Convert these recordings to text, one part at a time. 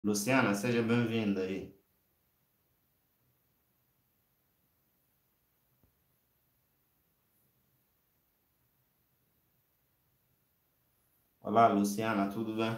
Luciana, seja bem-vinda aí. Olá, Luciana, tudo bem?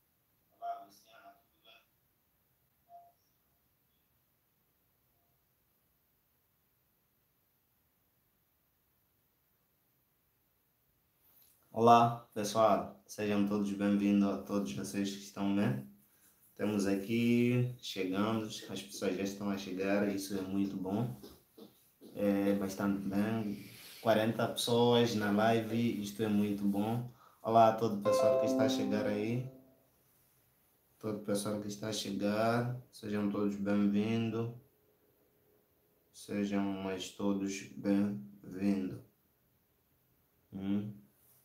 Olá, pessoal, sejam todos bem-vindos a todos vocês que estão bem. Temos aqui chegando, as pessoas já estão a chegar, isso é muito bom, é bastante bem. 40 pessoas na live, isto é muito bom. Olá a todo o pessoal que está a chegar aí, todo o pessoal que está a chegar, sejam todos bem-vindos, sejam mais todos bem-vindos. Hum.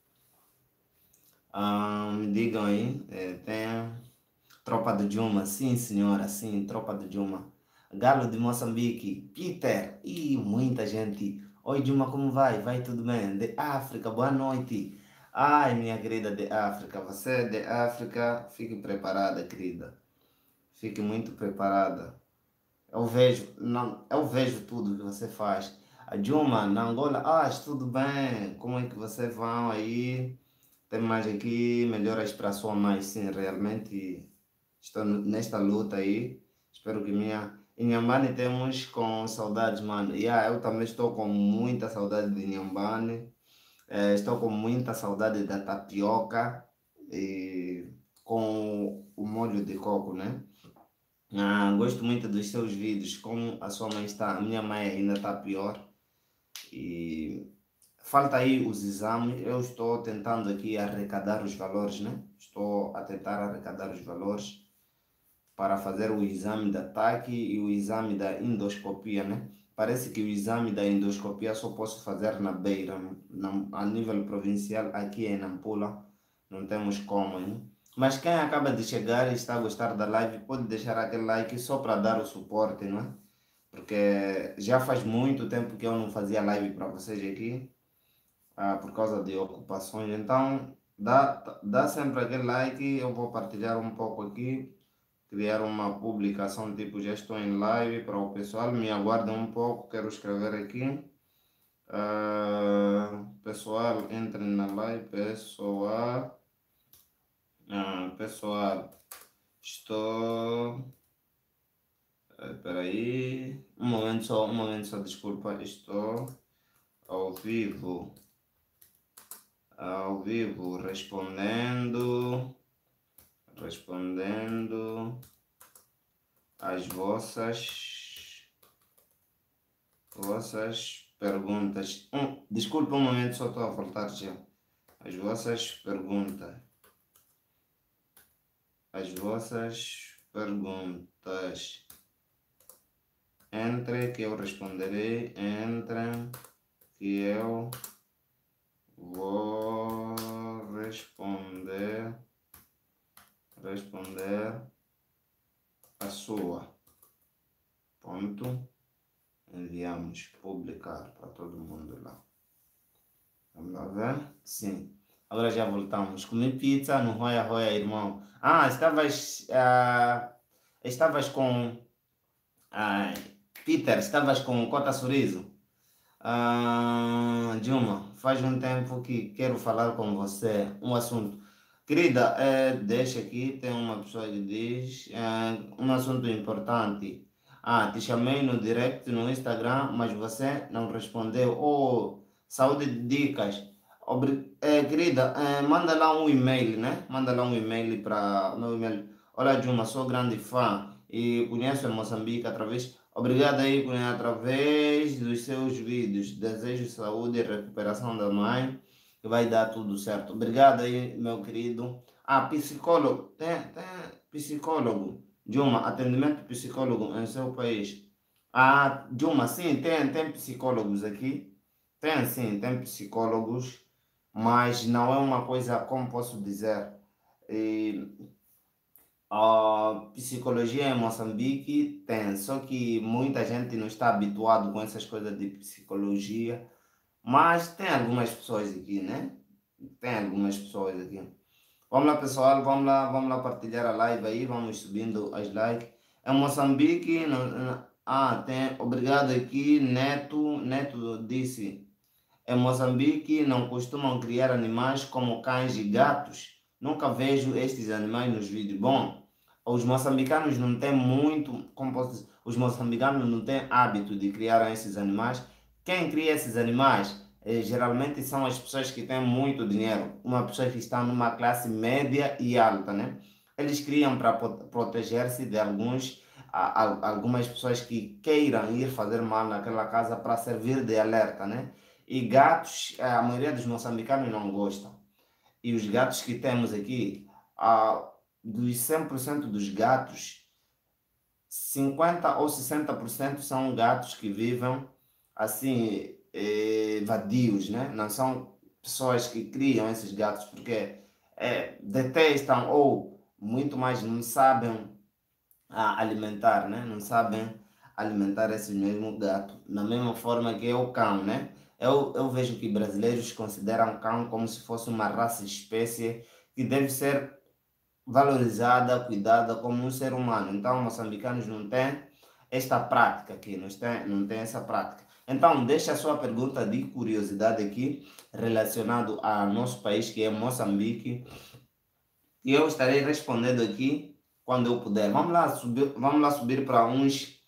Me digam aí, tem Tropa do Juma, sim senhora, sim, Tropa do Juma. Galo de Moçambique, Peter, e muita gente. Oi Juma, como vai? Vai tudo bem? De África, boa noite. Ai, minha querida de África, você é de África, fique preparada, querida. Fique muito preparada. Eu vejo, não, eu vejo tudo que você faz. A Juma, na Angola, tudo bem, como é que vocês vão aí? Tem mais aqui, melhoras para a sua mãe, sim, realmente estou nesta luta aí. Espero que minha. Em Inhambane temos com saudades, mano. Eu também estou com muita saudade de Inhambane. Estou com muita saudade da tapioca e com o molho de coco, né? Gosto muito dos seus vídeos, como a sua mãe está. A minha mãe ainda está pior. E falta aí os exames. Eu estou tentando aqui arrecadar os valores, né? Estou a tentar arrecadar os valores para fazer o exame da TAC e o exame da endoscopia, né? Parece que o exame da endoscopia só posso fazer na Beira, a nível provincial, aqui em Nampula, não temos como, hein? Mas quem acaba de chegar e está a gostar da live, pode deixar aquele like só para dar o suporte, não é? Porque já faz muito tempo que eu não fazia live para vocês aqui, por causa de ocupações. Então, dá sempre aquele like. Eu vou partilhar um pouco aqui, criar uma publicação tipo já estou em live para o pessoal. Me aguardem um pouco, quero escrever aqui. Pessoal, entrem na live. Pessoal, estou. Espera aí, um momento só, desculpa. Estou ao vivo, respondendo as vossas perguntas. Desculpa um momento, só estou a voltar já. As vossas perguntas. As vossas perguntas. Entre que eu responderei. Entre que eu vou responder a sua. Ponto. Enviamos publicar para todo mundo lá. Vamos lá ver? Sim. Agora já voltamos. Comi pizza no Roya Roya, irmão. Estavas com. ah, Peter, estavas com Cota Sorriso. Dilma, faz um tempo que quero falar com você um assunto. Querida, deixa aqui, tem uma pessoa que diz um assunto importante. Te chamei no direct no Instagram, mas você não respondeu. Oh, saúde de dicas. Querida, manda lá um e-mail, né? Manda lá um e-mail para o meu e-mail. Olha, Dilma, sou grande fã e conheço em Moçambique através. Obrigado aí, Cunha, através dos seus vídeos. Desejo saúde e recuperação da mãe, que vai dar tudo certo. Obrigado aí, meu querido. Psicólogo. Tem psicólogo. Dilma, atendimento psicólogo em seu país. Dilma, sim, tem psicólogos aqui. Tem sim, tem psicólogos, mas não é uma coisa, como posso dizer, eh, a psicologia em Moçambique tem, só que muita gente não está habituado com essas coisas de psicologia, mas tem algumas pessoas aqui, né? Tem algumas pessoas aqui. Vamos lá, pessoal, vamos lá partilhar a live aí, vamos subindo as likes. Em Moçambique, tem, obrigado aqui, Neto disse, em Moçambique não costumam criar animais como cães e gatos. Nunca vejo estes animais nos vídeos. Bom, os moçambicanos não têm muito, como posso dizer, os moçambicanos não têm hábito de criar esses animais. Quem cria esses animais geralmente são as pessoas que têm muito dinheiro, uma pessoa que está numa classe média e alta, né? Eles criam para proteger-se de algumas pessoas que queiram ir fazer mal naquela casa para servir de alerta, né? E gatos, a maioria dos moçambicanos não gostam. E os gatos que temos aqui, dos 100% dos gatos, 50 ou 60% são gatos que vivem assim, vadios, né? Não são pessoas que criam esses gatos porque detestam ou muito mais não sabem alimentar, né? Não sabem alimentar esse mesmo gato. Da mesma forma que é o cão, né? Eu vejo que brasileiros consideram cão como se fosse uma raça espécie que deve ser valorizada, cuidada como um ser humano. Então, moçambicanos não têm esta prática aqui, não tem essa prática. Então, deixa a sua pergunta de curiosidade aqui, relacionado ao nosso país, que é Moçambique, e eu estarei respondendo aqui quando eu puder. Vamos lá subir para uns.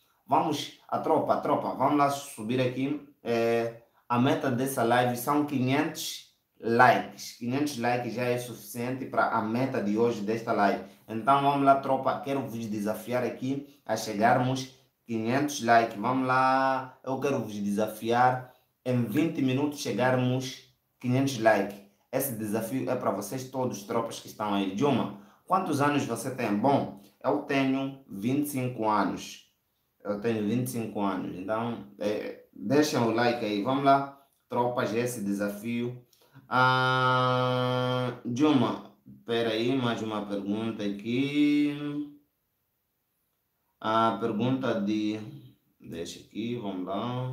A tropa, vamos lá subir aqui. A meta dessa live são 500 likes. 500 likes já é suficiente para a meta de hoje desta live. Então vamos lá, tropa. Quero vos desafiar aqui a chegarmos 500 likes. Vamos lá, eu quero vos desafiar em 20 minutos chegarmos 500 likes. Esse desafio é para vocês todos, tropas que estão aí. Dilma, quantos anos você tem? Bom, eu tenho 25 anos. Eu tenho 25 anos. Então, deixem o like aí. Vamos lá, tropas, esse desafio. Dilma, espera aí, mais uma pergunta aqui. A pergunta de... Deixa aqui, vamos lá.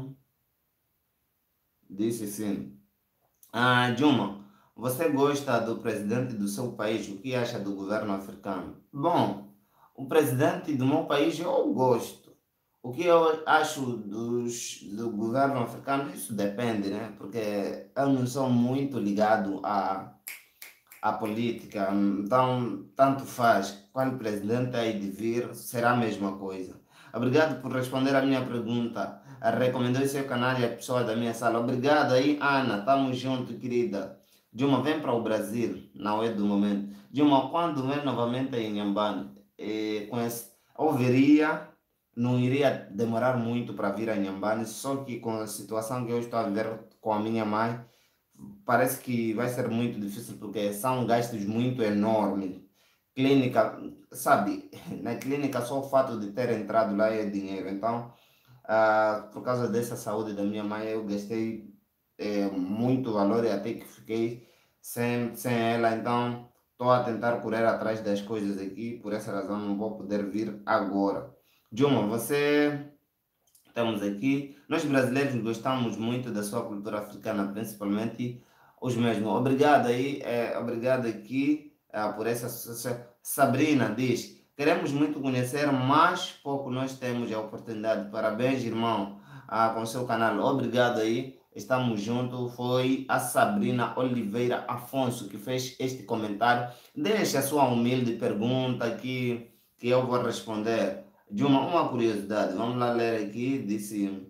Disse sim. Dilma, você gosta do presidente do seu país? O que acha do governo africano? Bom, o presidente do meu país eu gosto. O que eu acho do governo africano, isso depende, né? Porque eu não sou muito ligado à política, então tanto faz. Qual presidente aí de vir, será a mesma coisa. Obrigado por responder a minha pergunta. Recomendou o seu canal e a pessoa da minha sala. Obrigado aí, Ana. Tamo junto, querida. Dilma, vem para o Brasil. Não é do momento. Dilma, quando vem novamente em Inhambane, eu veria, não iria demorar muito para vir a Inhambane, só que com a situação que eu estou a viver com a minha mãe, parece que vai ser muito difícil porque são gastos muito enormes. Clínica, sabe, na clínica só o fato de ter entrado lá é dinheiro. Então, por causa dessa saúde da minha mãe, eu gastei muito valor e até que fiquei sem ela. Então, estou a tentar correr atrás das coisas aqui, por essa razão não vou poder vir agora. Dilma, você... Estamos aqui. Nós brasileiros gostamos muito da sua cultura africana, principalmente os mesmos. Obrigado aí, obrigado aqui por essa associação. Sabrina diz, queremos muito conhecer, mas pouco nós temos a oportunidade. Parabéns, irmão, com o seu canal. Obrigado aí, estamos juntos. Foi a Sabrina Oliveira Afonso que fez este comentário. Deixe a sua humilde pergunta aqui que eu vou responder. De uma curiosidade, vamos lá ler aqui, disse,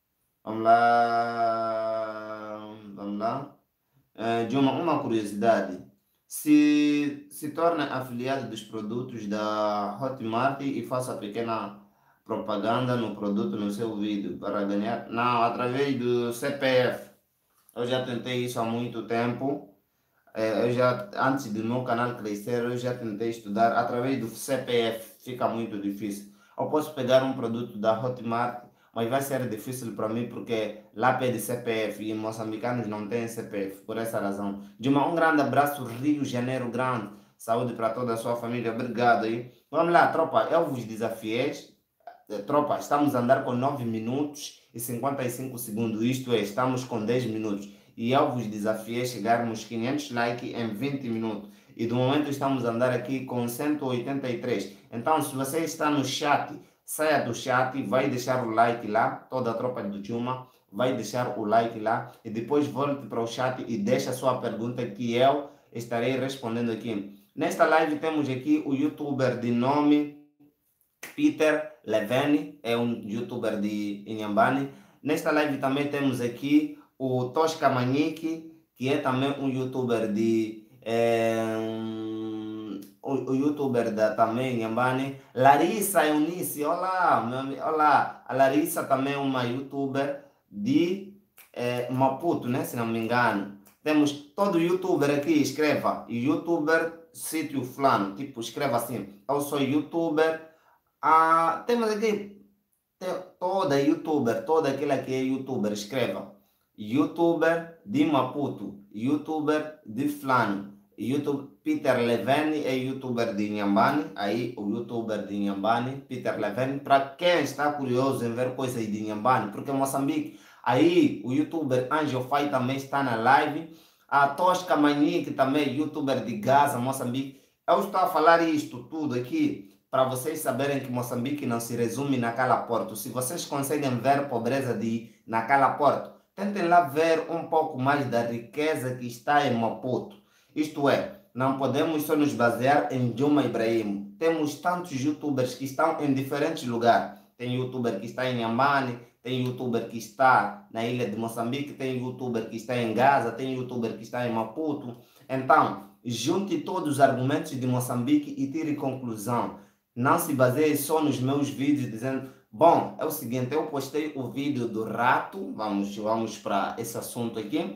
vamos lá. De uma curiosidade, se torna afiliado dos produtos da Hotmart e faça pequena propaganda no produto no seu vídeo para ganhar, não, através do CPF. Eu já tentei isso há muito tempo. Antes do meu canal crescer, eu já tentei estudar através do CPF, fica muito difícil. Eu posso pegar um produto da Hotmart, mas vai ser difícil para mim porque lá pede CPF e moçambicanos não têm CPF, por essa razão. Um grande abraço, Rio Janeiro Grande. Saúde para toda a sua família, obrigado aí. Vamos lá, tropa, eu vos desafiei. Tropa, estamos a andar com 9 minutos e 55 segundos, isto é, estamos com 10 minutos. E eu vos desafiei chegarmos 500 likes em 20 minutos. e do momento estamos a andar aqui com 183. Então, se você está no chat, saia do chat, vai deixar o like lá, toda a tropa do Juma vai deixar o like lá e depois volte para o chat e deixe a sua pergunta que eu estarei respondendo aqui. Nesta live temos aqui o youtuber de nome Peter Levene, é um youtuber de Inhambane. Nesta live também temos aqui o Tosca Manique, que é também um youtuber de o youtuber da também Inhambane. Larissa Eunice, olá, olá. A Larissa também é uma youtuber de Maputo, né, se não me engano. Temos todo youtuber aqui, escreva youtuber sítio fulano, tipo, escreva assim, eu sou youtuber. Temos aqui toda youtuber, toda aquela que é youtuber, escreva youtuber de Maputo, youtuber de Flano, YouTube, Peter Levene é youtuber de Inhambane, aí o youtuber de Inhambane, Peter Levene, para quem está curioso em ver coisas de Inhambane, porque Moçambique, aí o youtuber Angel Fai também está na live, a Tosca Manique também é youtuber de Gaza, Moçambique. Eu estou a falar isto tudo aqui para vocês saberem que Moçambique não se resume na Cala Porto. Se vocês conseguem ver pobreza na Cala Porto, tentem lá ver um pouco mais da riqueza que está em Maputo. Isto é, não podemos só nos basear em Juma Ibrahim. Temos tantos youtubers que estão em diferentes lugares. Tem youtuber que está em Inhambane, tem youtuber que está na ilha de Moçambique, tem youtuber que está em Gaza, tem youtuber que está em Maputo. Então, junte todos os argumentos de Moçambique e tire conclusão. Não se baseie só nos meus vídeos dizendo, bom, é o seguinte, eu postei o vídeo do rato, vamos para esse assunto aqui.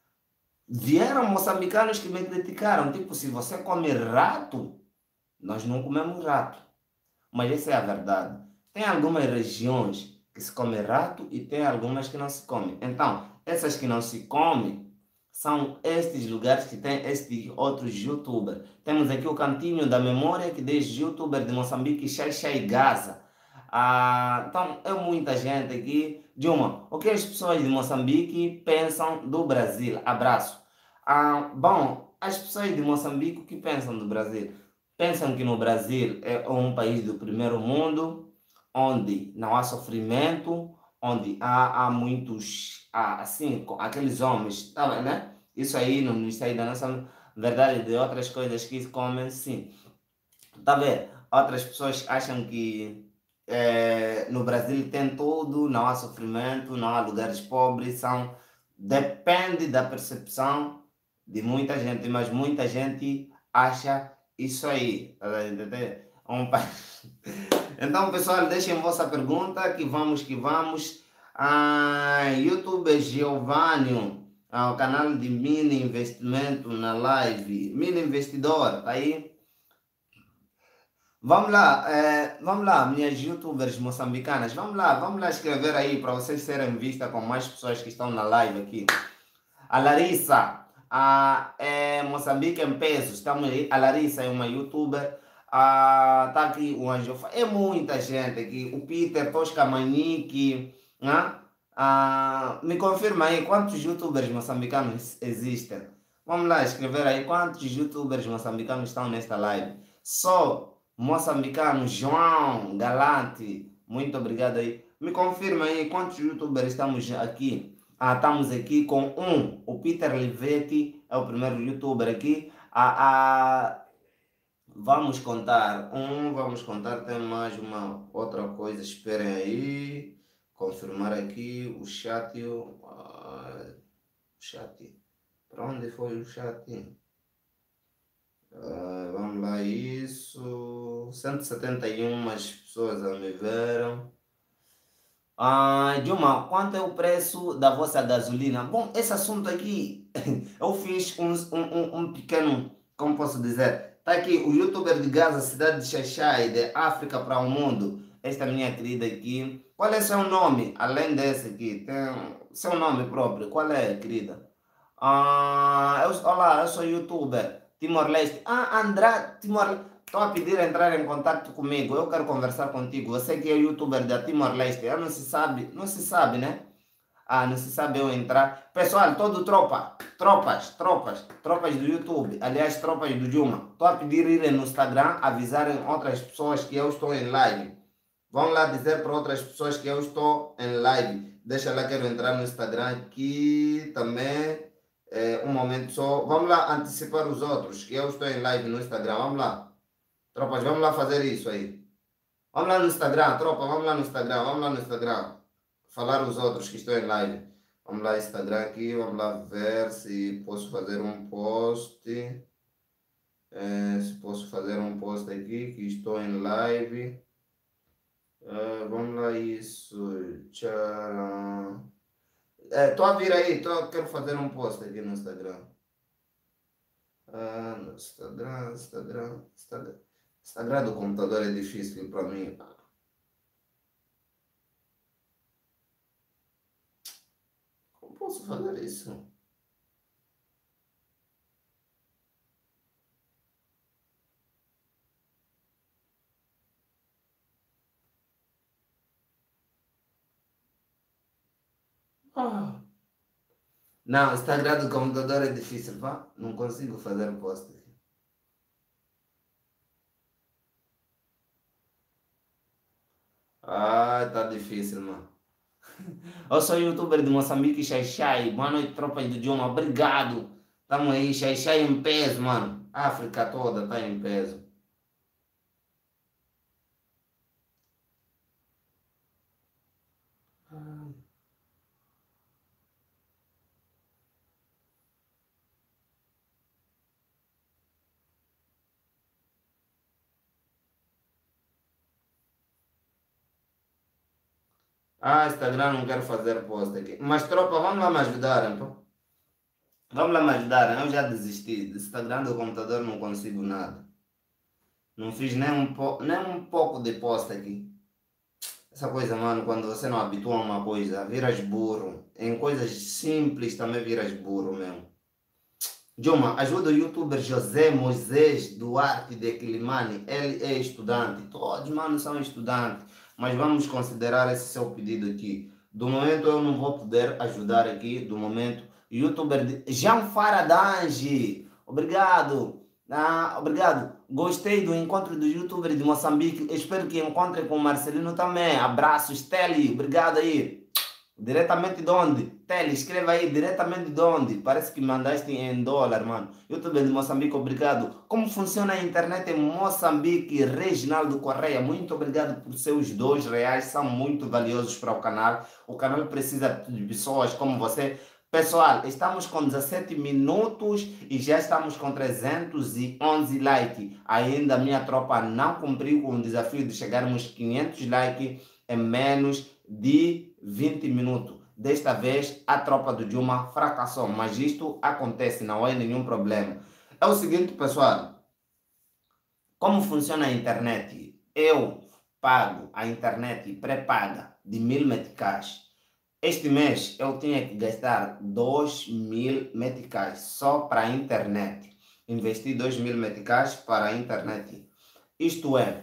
Vieram moçambicanos que me criticaram, tipo, se você come rato, nós não comemos rato. Mas essa é a verdade. Tem algumas regiões que se come rato e tem algumas que não se come. Então, essas que não se comem são estes lugares que tem estes outros youtubers. Temos aqui o Cantinho da Memória, que diz youtuber de Moçambique, Xai Gaza. Então, é muita gente aqui. Juma, o que as pessoas de Moçambique pensam do Brasil? Abraço. Bom, as pessoas de Moçambique, o que pensam do Brasil? Pensam que no Brasil é um país do primeiro mundo, onde não há sofrimento, onde há muitos, assim, aqueles homens, tá bem, né? Isso aí não sai da nossa verdade de outras coisas que se comem, sim. Tá vendo? Outras pessoas acham que no Brasil tem tudo, não há sofrimento, não há lugares pobres, depende da percepção de muita gente, mas muita gente acha isso aí, tá entendendo? Então, pessoal, deixem vossa pergunta, que vamos. YouTube Giovanni, o canal de Mini Investimento na live, Mini Investidor, tá aí? Vamos lá, minhas youtubers moçambicanas, vamos lá escrever aí para vocês serem vistas com mais pessoas que estão na live aqui. A Larissa, é Moçambique em pesos, estamos aí. A Larissa é uma youtuber. Tá aqui o Anjo, é muita gente aqui. O Peter, Tosca Manique, me confirma aí quantos youtubers moçambicanos existem. Vamos lá escrever aí quantos youtubers moçambicanos estão nesta live. Só moçambicano João Galante, muito obrigado aí. Me confirma aí quantos youtubers estamos aqui. Estamos aqui com o Peter Livetti, é o primeiro youtuber aqui. Vamos contar tem mais uma outra coisa, esperem aí. Confirmar aqui o chat. Para onde foi o chat? Vamos lá, isso. 171 pessoas a me veram. Dilma, quanto é o preço da vossa gasolina? Bom, esse assunto aqui, eu fiz um pequeno, como posso dizer, tá aqui o youtuber de Gaza, cidade de Xaixai, de África para o mundo. Esta minha querida aqui. Qual é seu nome? Além desse aqui, tem seu nome próprio. Qual é, querida? Olá, eu sou youtuber, Timor-Leste. André, Timor-Leste. Estou a pedir a entrar em contato comigo. Eu quero conversar contigo. Você que é youtuber da Timor-Leste. Não se sabe, né? Ah, não se sabe eu entrar. Pessoal, todo tropas do YouTube, aliás, tropas do Juma. Estou a pedir irem no Instagram, avisarem outras pessoas que eu estou em live. Vão lá dizer para outras pessoas que eu estou em live. Deixa lá, quero entrar no Instagram aqui também. Um momento só. Vamos lá antecipar os outros, que eu estou em live no Instagram. Vamos lá. Tropas, vamos lá fazer isso aí. Vamos lá no Instagram, tropa, vamos lá no Instagram, vamos lá no Instagram. Falar os outros que estão em live. Vamos lá, Instagram aqui, vamos lá ver se posso fazer um post. Se posso fazer um post aqui, que estou em live. Vamos lá, isso. Tcharam. Estou a vir aí, quero fazer um post aqui no Instagram. No Instagram do computador é difícil para mim. Como posso fazer isso? Ah. Não, Instagram do computador é difícil, pá. Não consigo fazer post aqui. Ah, tá difícil, mano. Eu sou youtuber de Moçambique, Xai Xai. Boa noite, tropas do Juma. Obrigado. Tamo aí, Xai Xai em peso, mano. A África toda tá em peso. Instagram não quero fazer post aqui. Mas tropa, vamos lá me ajudar, então. Vamos lá me ajudar. Eu já desisti. Do Instagram do computador não consigo nada. Não fiz nem um pouco de post aqui. Essa coisa, mano, quando você não habitua a uma coisa, viras burro. Em coisas simples também viras burro mesmo. Joma, ajuda o youtuber José Moisés Duarte de Quilimani. Ele é estudante. Todos, mano, são estudantes. Mas vamos considerar esse seu pedido aqui. Do momento eu não vou poder ajudar aqui. Do momento, youtuber de Jean Faradange. Obrigado. Obrigado. Gostei do encontro do youtuber de Moçambique. Espero que encontre com o Marcelino também. Abraços, Teli. Obrigado aí. Diretamente de onde? Tele, escreva aí, diretamente de onde? Parece que mandaste em dólar, mano. YouTube de Moçambique, obrigado. Como funciona a internet em Moçambique? Reginaldo Correia, muito obrigado por seus R$ 2. São muito valiosos para o canal. O canal precisa de pessoas como você. Pessoal, estamos com 17 minutos e já estamos com 311 likes. Ainda a minha tropa não cumpriu com o desafio de chegarmos a 500 likes em menos de 20 minutos. Desta vez a tropa do Juma fracassou, mas isto acontece, não é nenhum problema. É o seguinte, pessoal, como funciona a internet? Eu pago a internet pré-paga de 1000 meticais. Este mês eu tinha que gastar 2000 meticais só para a internet. Investi 2000 meticais para a internet. Isto é,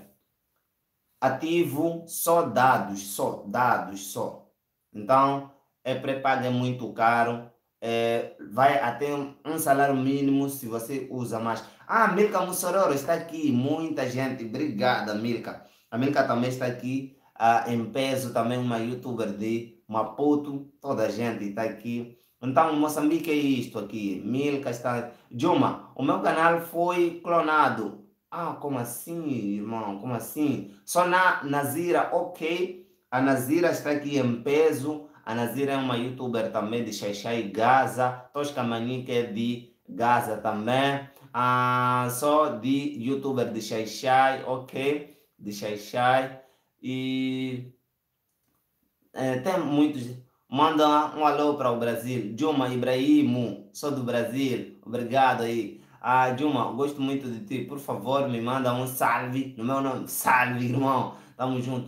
ativo só dados só. Então, pré-pago é muito caro. Vai até um salário mínimo se você usa mais. Milka Mussororo está aqui. Muita gente. Obrigada, Milka. A Milka também está aqui. Em peso, também uma youtuber de Maputo. Toda a gente está aqui. Então, Moçambique é isto aqui. Milka está... Juma, o meu canal foi clonado. Como assim, irmão? Como assim? Só na Nazira, ok. A Nazira está aqui em peso. A Nazira é uma youtuber também de Xai Gaza. Tosca Mani, que é de Gaza também. Só de youtuber de Xai, ok. De Xai. E tem muitos. Manda um alô para o Brasil. Juma Ibrahimo, sou do Brasil. Obrigado aí. Juma, gosto muito de ti. Por favor, me manda um salve no meu nome. Salve, irmão. Tamo junto.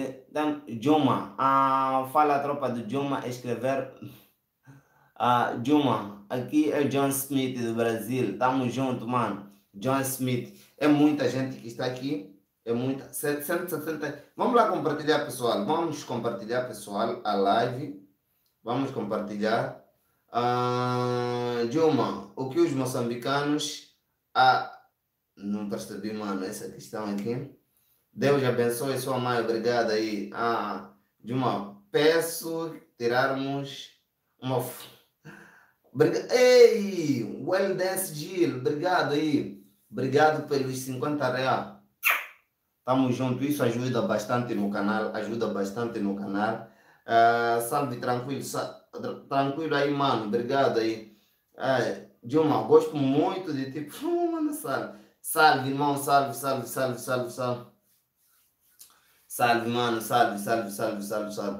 Juma, fala a tropa do Juma escrever. Juma, aqui é John Smith do Brasil. Tamo junto, mano. John Smith. É muita gente que está aqui. É muita. 770. Vamos lá compartilhar, pessoal. Vamos compartilhar, pessoal, a live. Vamos compartilhar. Dilma, o que os moçambicanos. Ah, não percebi, mano, essa questão aqui. Deus abençoe sua mãe, obrigado aí. Dilma, peço tirarmos uma. Ei, Well Dance Gil, obrigado aí. Obrigado pelos 50 reais. Tamo junto, isso ajuda bastante no canal, ajuda bastante no canal. Salve, tranquilo, tranquilo aí, mano, obrigado aí. Dilma, gosto muito de ti. Mano, salve. Salve, irmão, salve, salve, salve, salve, salve. Salve, mano, salve, salve, salve, salve, salve.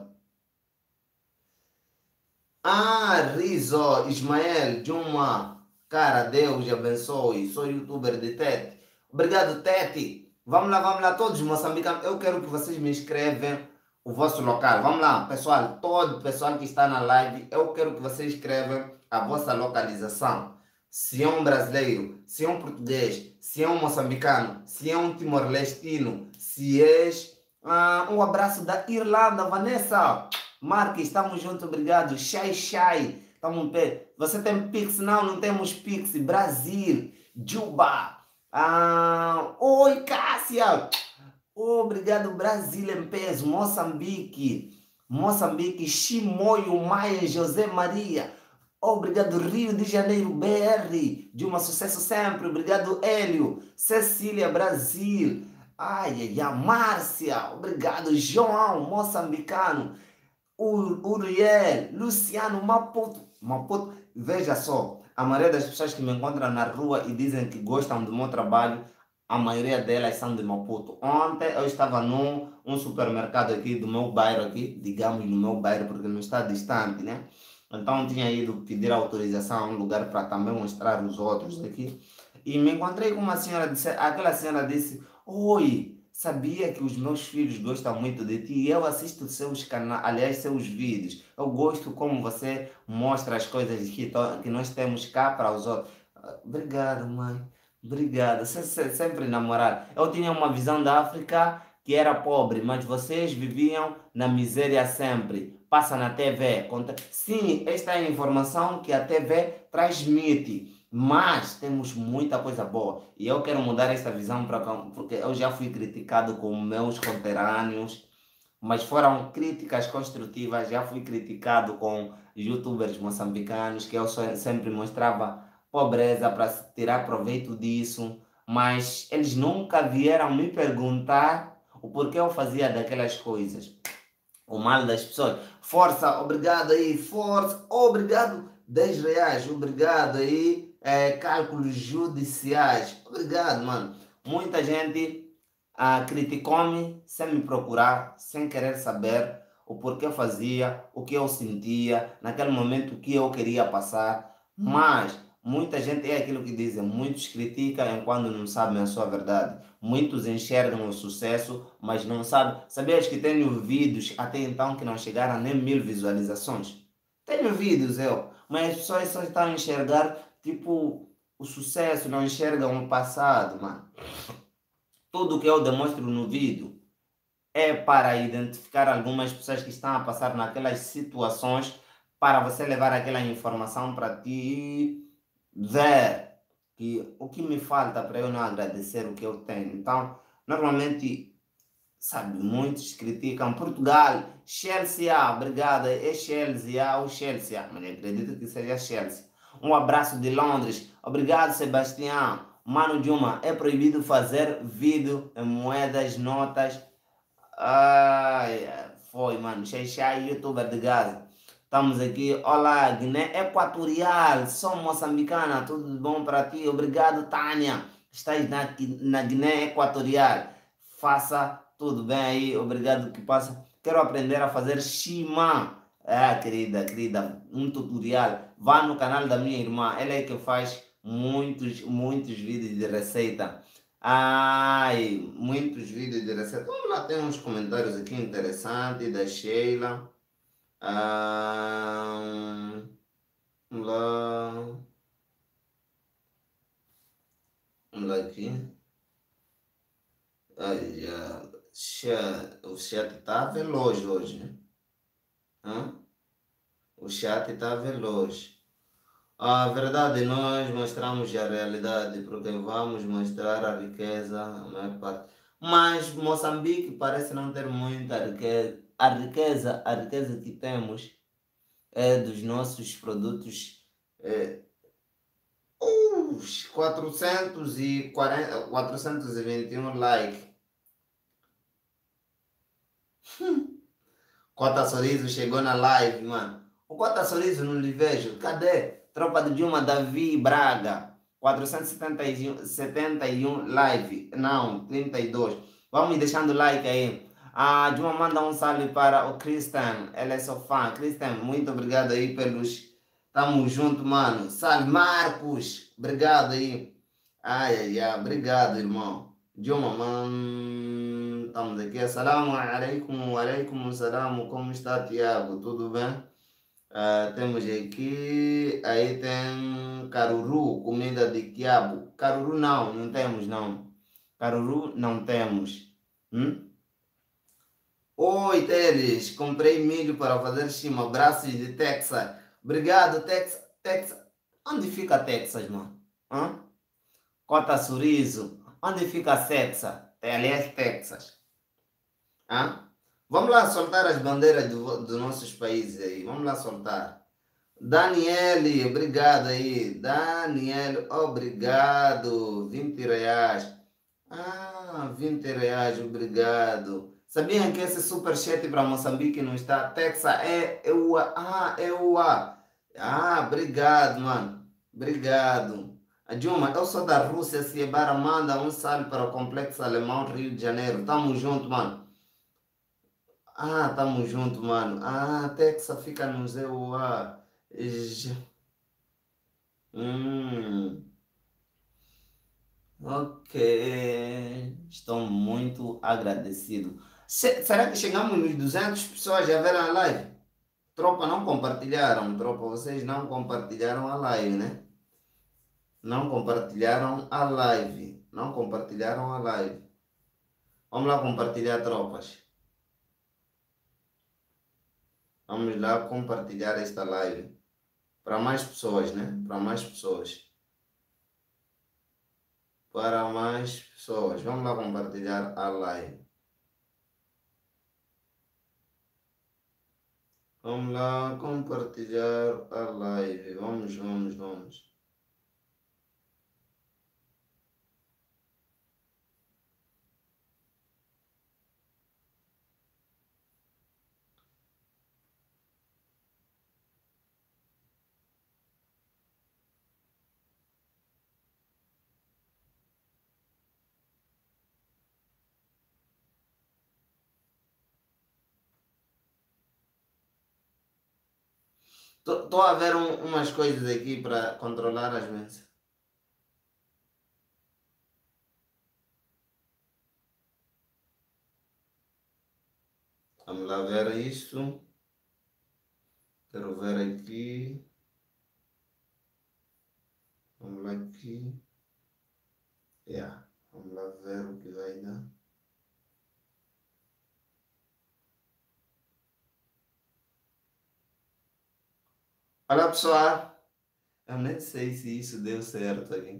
Rizo, Ismael, Dilma, cara, Deus abençoe. Sou youtuber de Tete. Obrigado, Tete. Vamos lá, todos moçambicanos. Eu quero que vocês me escrevem o vosso local. Vamos lá, pessoal, todo pessoal que está na live, eu quero que vocês escrevam a vossa localização. Se é um brasileiro, se é um português, se é um moçambicano, se é um timor-lestino, se és. Um abraço da Irlanda, Vanessa. Marques, estamos juntos, obrigado. Shai Shai, estamos em pé. Você tem Pix? Não, não temos Pix. Brasil, Juba. Oi, Cássia. Obrigado, Brasil em peso. Moçambique. Moçambique, Chimoio, Maia, José Maria. Obrigado, Rio de Janeiro, BR. Dilma, sucesso sempre. Obrigado, Hélio. Cecília, Brasil. A Márcia. Obrigado, João, moçambicano. Uriel, Luciano, Maputo. Maputo, veja só, a maioria das pessoas que me encontram na rua e dizem que gostam do meu trabalho, a maioria delas são de Maputo. Ontem eu estava num supermercado aqui do meu bairro, aqui, digamos no meu bairro, porque não está distante, né? Então tinha ido pedir autorização a um lugar para também mostrar os outros aqui. E me encontrei com uma senhora, aquela senhora disse, oi, sabia que os meus filhos gostam muito de ti? Eu assisto seus canais, aliás, seus vídeos. Eu gosto como você mostra as coisas que nós temos cá para os outros. Obrigado, mãe. Obrigado. Sempre namorar. Eu tinha uma visão da África que era pobre, mas vocês viviam na miséria sempre. Passa na TV. Sim, esta é a informação que a TV transmite. Mas temos muita coisa boa. E eu quero mudar essa visão para cá, porque eu já fui criticado com meus conterrâneos, mas foram críticas construtivas. Já fui criticado com youtubers moçambicanos, que eu sempre mostrava pobreza para tirar proveito disso, mas eles nunca vieram me perguntar o porquê eu fazia daquelas coisas. O mal das pessoas. Força, obrigado aí, força, obrigado. 10 reais, obrigado aí. Cálculos judiciais, obrigado, mano. Muita gente criticou-me sem me procurar, sem querer saber o porquê eu fazia, o que eu sentia, naquele momento o que eu queria passar. Mas muita gente é aquilo que dizem, muitos criticam enquanto não sabem a sua verdade. Muitos enxergam o sucesso, mas não sabem. Sabias que tenho vídeos até então que não chegaram a nem 1000 visualizações? Tenho vídeos eu, mas as pessoas só estão a enxergar tipo o sucesso, não enxergam o passado, mano. Tudo que eu demonstro no vídeo é para identificar algumas pessoas que estão a passar naquelas situações para você levar aquela informação para ti ver que o que me falta para eu não agradecer o que eu tenho. Então, normalmente, sabe, muitos criticam Portugal, Chelsea, obrigado, é Chelsea, ou Chelsea, mas eu acredito que seja Chelsea. Um abraço de Londres, obrigado Sebastião. Mano Dilma, é proibido fazer vídeo em moedas, notas. Foi, mano, Xai, youtuber de Gaza. Estamos aqui. Olá, Guiné Equatorial. Sou moçambicana. Tudo bom para ti? Obrigado, Tânia. Estás na Guiné Equatorial. Faça tudo bem aí. Obrigado que passa. Quero aprender a fazer shima. Querida, um tutorial. Vá no canal da minha irmã. Ela é que faz muitos vídeos de receita. Muitos vídeos de receita. Vamos lá, tem uns comentários aqui interessantes da Sheila. Ah, lá, vamos lá aqui. O chat está veloz hoje, né? Hã? O chat está veloz. A verdade, nós mostramos a realidade, porque vamos mostrar a riqueza, a maior parte. Mas Moçambique parece não ter muita riqueza. A riqueza que temos é dos nossos produtos. É, os 421 likes. Cota Sorriso chegou na live, mano. O Cota Sorriso não lhe vejo. Cadê? Tropa de Dilma, Davi Braga. 471 live. Não, 32. Vamos me deixando like aí. A Dilma manda um salve para o Christian. Ela é seu fã. Christian, muito obrigado aí pelos. Tamo junto, mano. Salve, Marcos. Obrigado aí. Ai, ai, ai. Obrigado, irmão. Dilma, mano, estamos aqui. Assalamu alaikum, alaikum salam. Como está, Tiago? Tudo bem? Temos aqui. Aí tem caruru, comida de quiabo. Caruru não, não temos, não. Caruru não temos. Oi, Teles. Comprei milho para fazer chima. Abraços de Texas. Obrigado, Texas. Texas. Onde fica Texas, mano? Hã? Cota Sorriso. Onde fica Texas? Aliás, Texas. Hã? Vamos lá soltar as bandeiras dos nossos países aí. Vamos lá soltar. Daniele, obrigado aí. Daniele, obrigado. 20 reais. 20 reais, obrigado. Sabiam que esse superchat para Moçambique não está? Texas é o é o A. Obrigado, mano. Obrigado. A Dilma, eu sou da Rússia, Ciebara manda um salve para o Complexo Alemão Rio de Janeiro. Tamo junto, mano. Tamo junto, mano. Texas fica no ZUA. Hum, ok. Estou muito agradecido. Será que chegamos nos 200 pessoas a ver a live? Tropa, não compartilharam. Tropa, vocês não compartilharam a live, né? Não compartilharam a live. Não compartilharam a live. Vamos lá compartilhar, tropas. Vamos lá compartilhar esta live. Para mais pessoas, né? Para mais pessoas. Para mais pessoas. Vamos lá compartilhar a live. Vamos lá compartilhar a live. Vamos, vamos, vamos. Estou a ver umas coisas aqui para controlar as mensagens. Vamos lá ver isto. Quero ver aqui. Vamos lá aqui. Vamos lá ver o que vai dar. Olá, pessoal. Eu nem sei se isso deu certo aqui.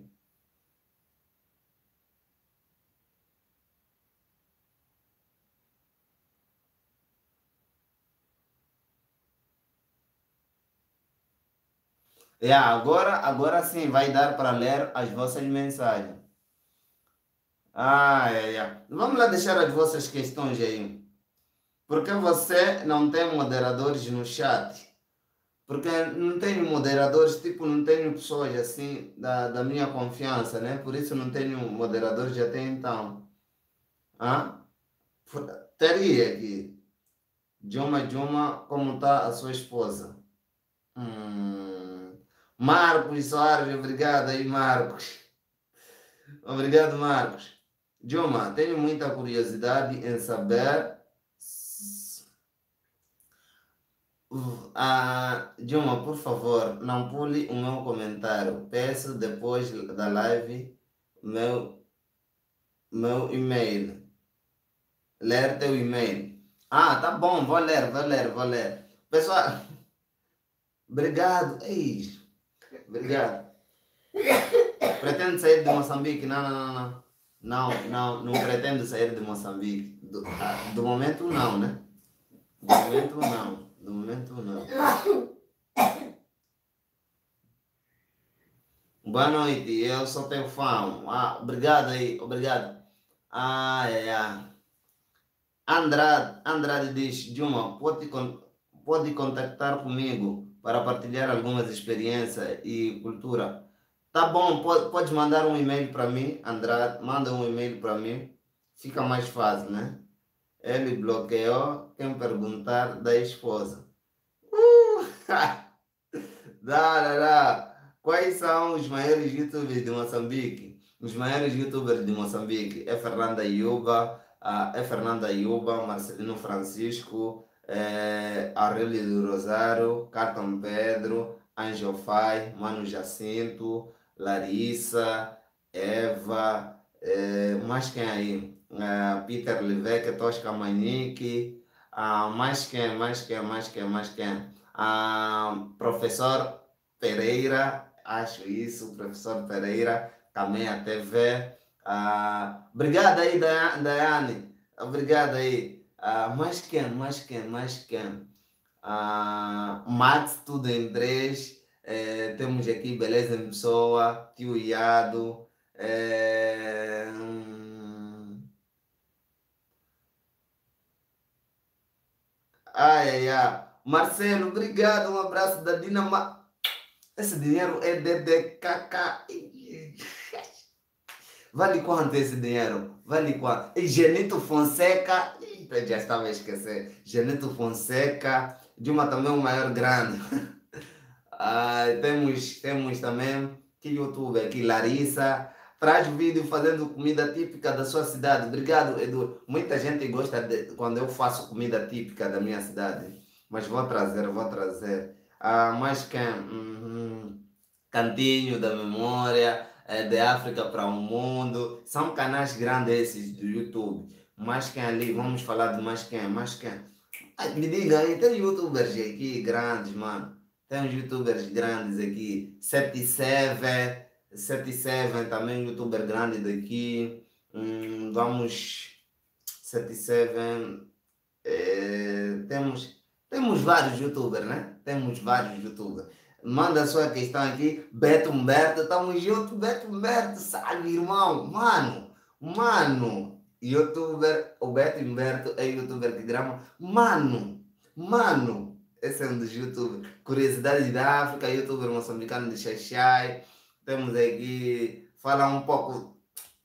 Agora sim vai dar para ler as vossas mensagens. Vamos lá deixar as vossas questões aí. Por que você não tem moderadores no chat? Porque não tenho moderadores, tipo, não tenho pessoas assim da minha confiança, né? Por isso não tenho moderadores até então. Ah? Teria aqui. Juma, como está a sua esposa? Marcos Soares, obrigado aí, Marcos. Obrigado, Marcos. Juma, tenho muita curiosidade em saber. Juma, por favor, não pule o meu comentário. Peço depois da live meu e-mail. Ler teu e-mail. Tá bom, vou ler. Pessoal, Obrigado. Ei, obrigado. Pretendo sair de Moçambique? Não, não, não, não. Não, não, não pretendo sair de Moçambique. Do momento não, né? Do momento não. Do momento não. Boa noite, eu só tenho fã. Ah, obrigado aí, obrigado. Ah, é, é. Andrade diz, Juma, pode contactar comigo para partilhar algumas experiências e cultura. Tá bom, pode mandar um e-mail para mim, Andrade, manda um e-mail para mim, fica mais fácil, né? Ele bloqueou quem perguntar da esposa. Dá. Quais são os maiores youtubers de Moçambique? Os maiores youtubers de Moçambique é Fernanda Yuba, Marcelino Francisco, Aurélio do Rosário, Carton Pedro, Angel Fai, Mano Jacinto, Larissa, Eva, mais quem aí? Peter Liveque, Tosca Manique, mais quem? Professor Pereira, acho isso, professor Pereira, Caminha TV. Obrigado aí, Daiane. Obrigado aí. Mais quem? Max, tudo em três. Temos aqui Beleza em Pessoa, Tio Iado. É, ai, ai, ai. Marcelo, obrigado. Um abraço da Dinamarca. Esse dinheiro é DDKK. Vale quanto esse dinheiro? Vale quanto? E Genito Fonseca. Eita, já estava a esquecer. Genito Fonseca. Dilma também o maior grande. Temos também. Que youtuber aqui? Larissa. Traz vídeo fazendo comida típica da sua cidade. Obrigado, Edu. Muita gente gosta de quando eu faço comida típica da minha cidade. Mas vou trazer, vou trazer. Mais quem? Cantinho da Memória, de África para o Mundo. São canais grandes esses do YouTube. Mais quem ali? Vamos falar de mais quem? Mais quem? Ai, me diga aí, tem youtubers aqui grandes, mano. Tem uns youtubers grandes aqui. 77 também youtuber grande daqui. Vamos. 77. Temos vários youtubers, né? Temos vários youtubers. Manda a sua questão aqui. Beto Humberto, estamos juntos, Beto Humberto, sabe, irmão? Mano, youtuber, o Beto Humberto é youtuber que grama. Mano, esse é um dos youtubers. Curiosidades da África, youtuber moçambicano de Xaxai. Temos aqui, falar um pouco.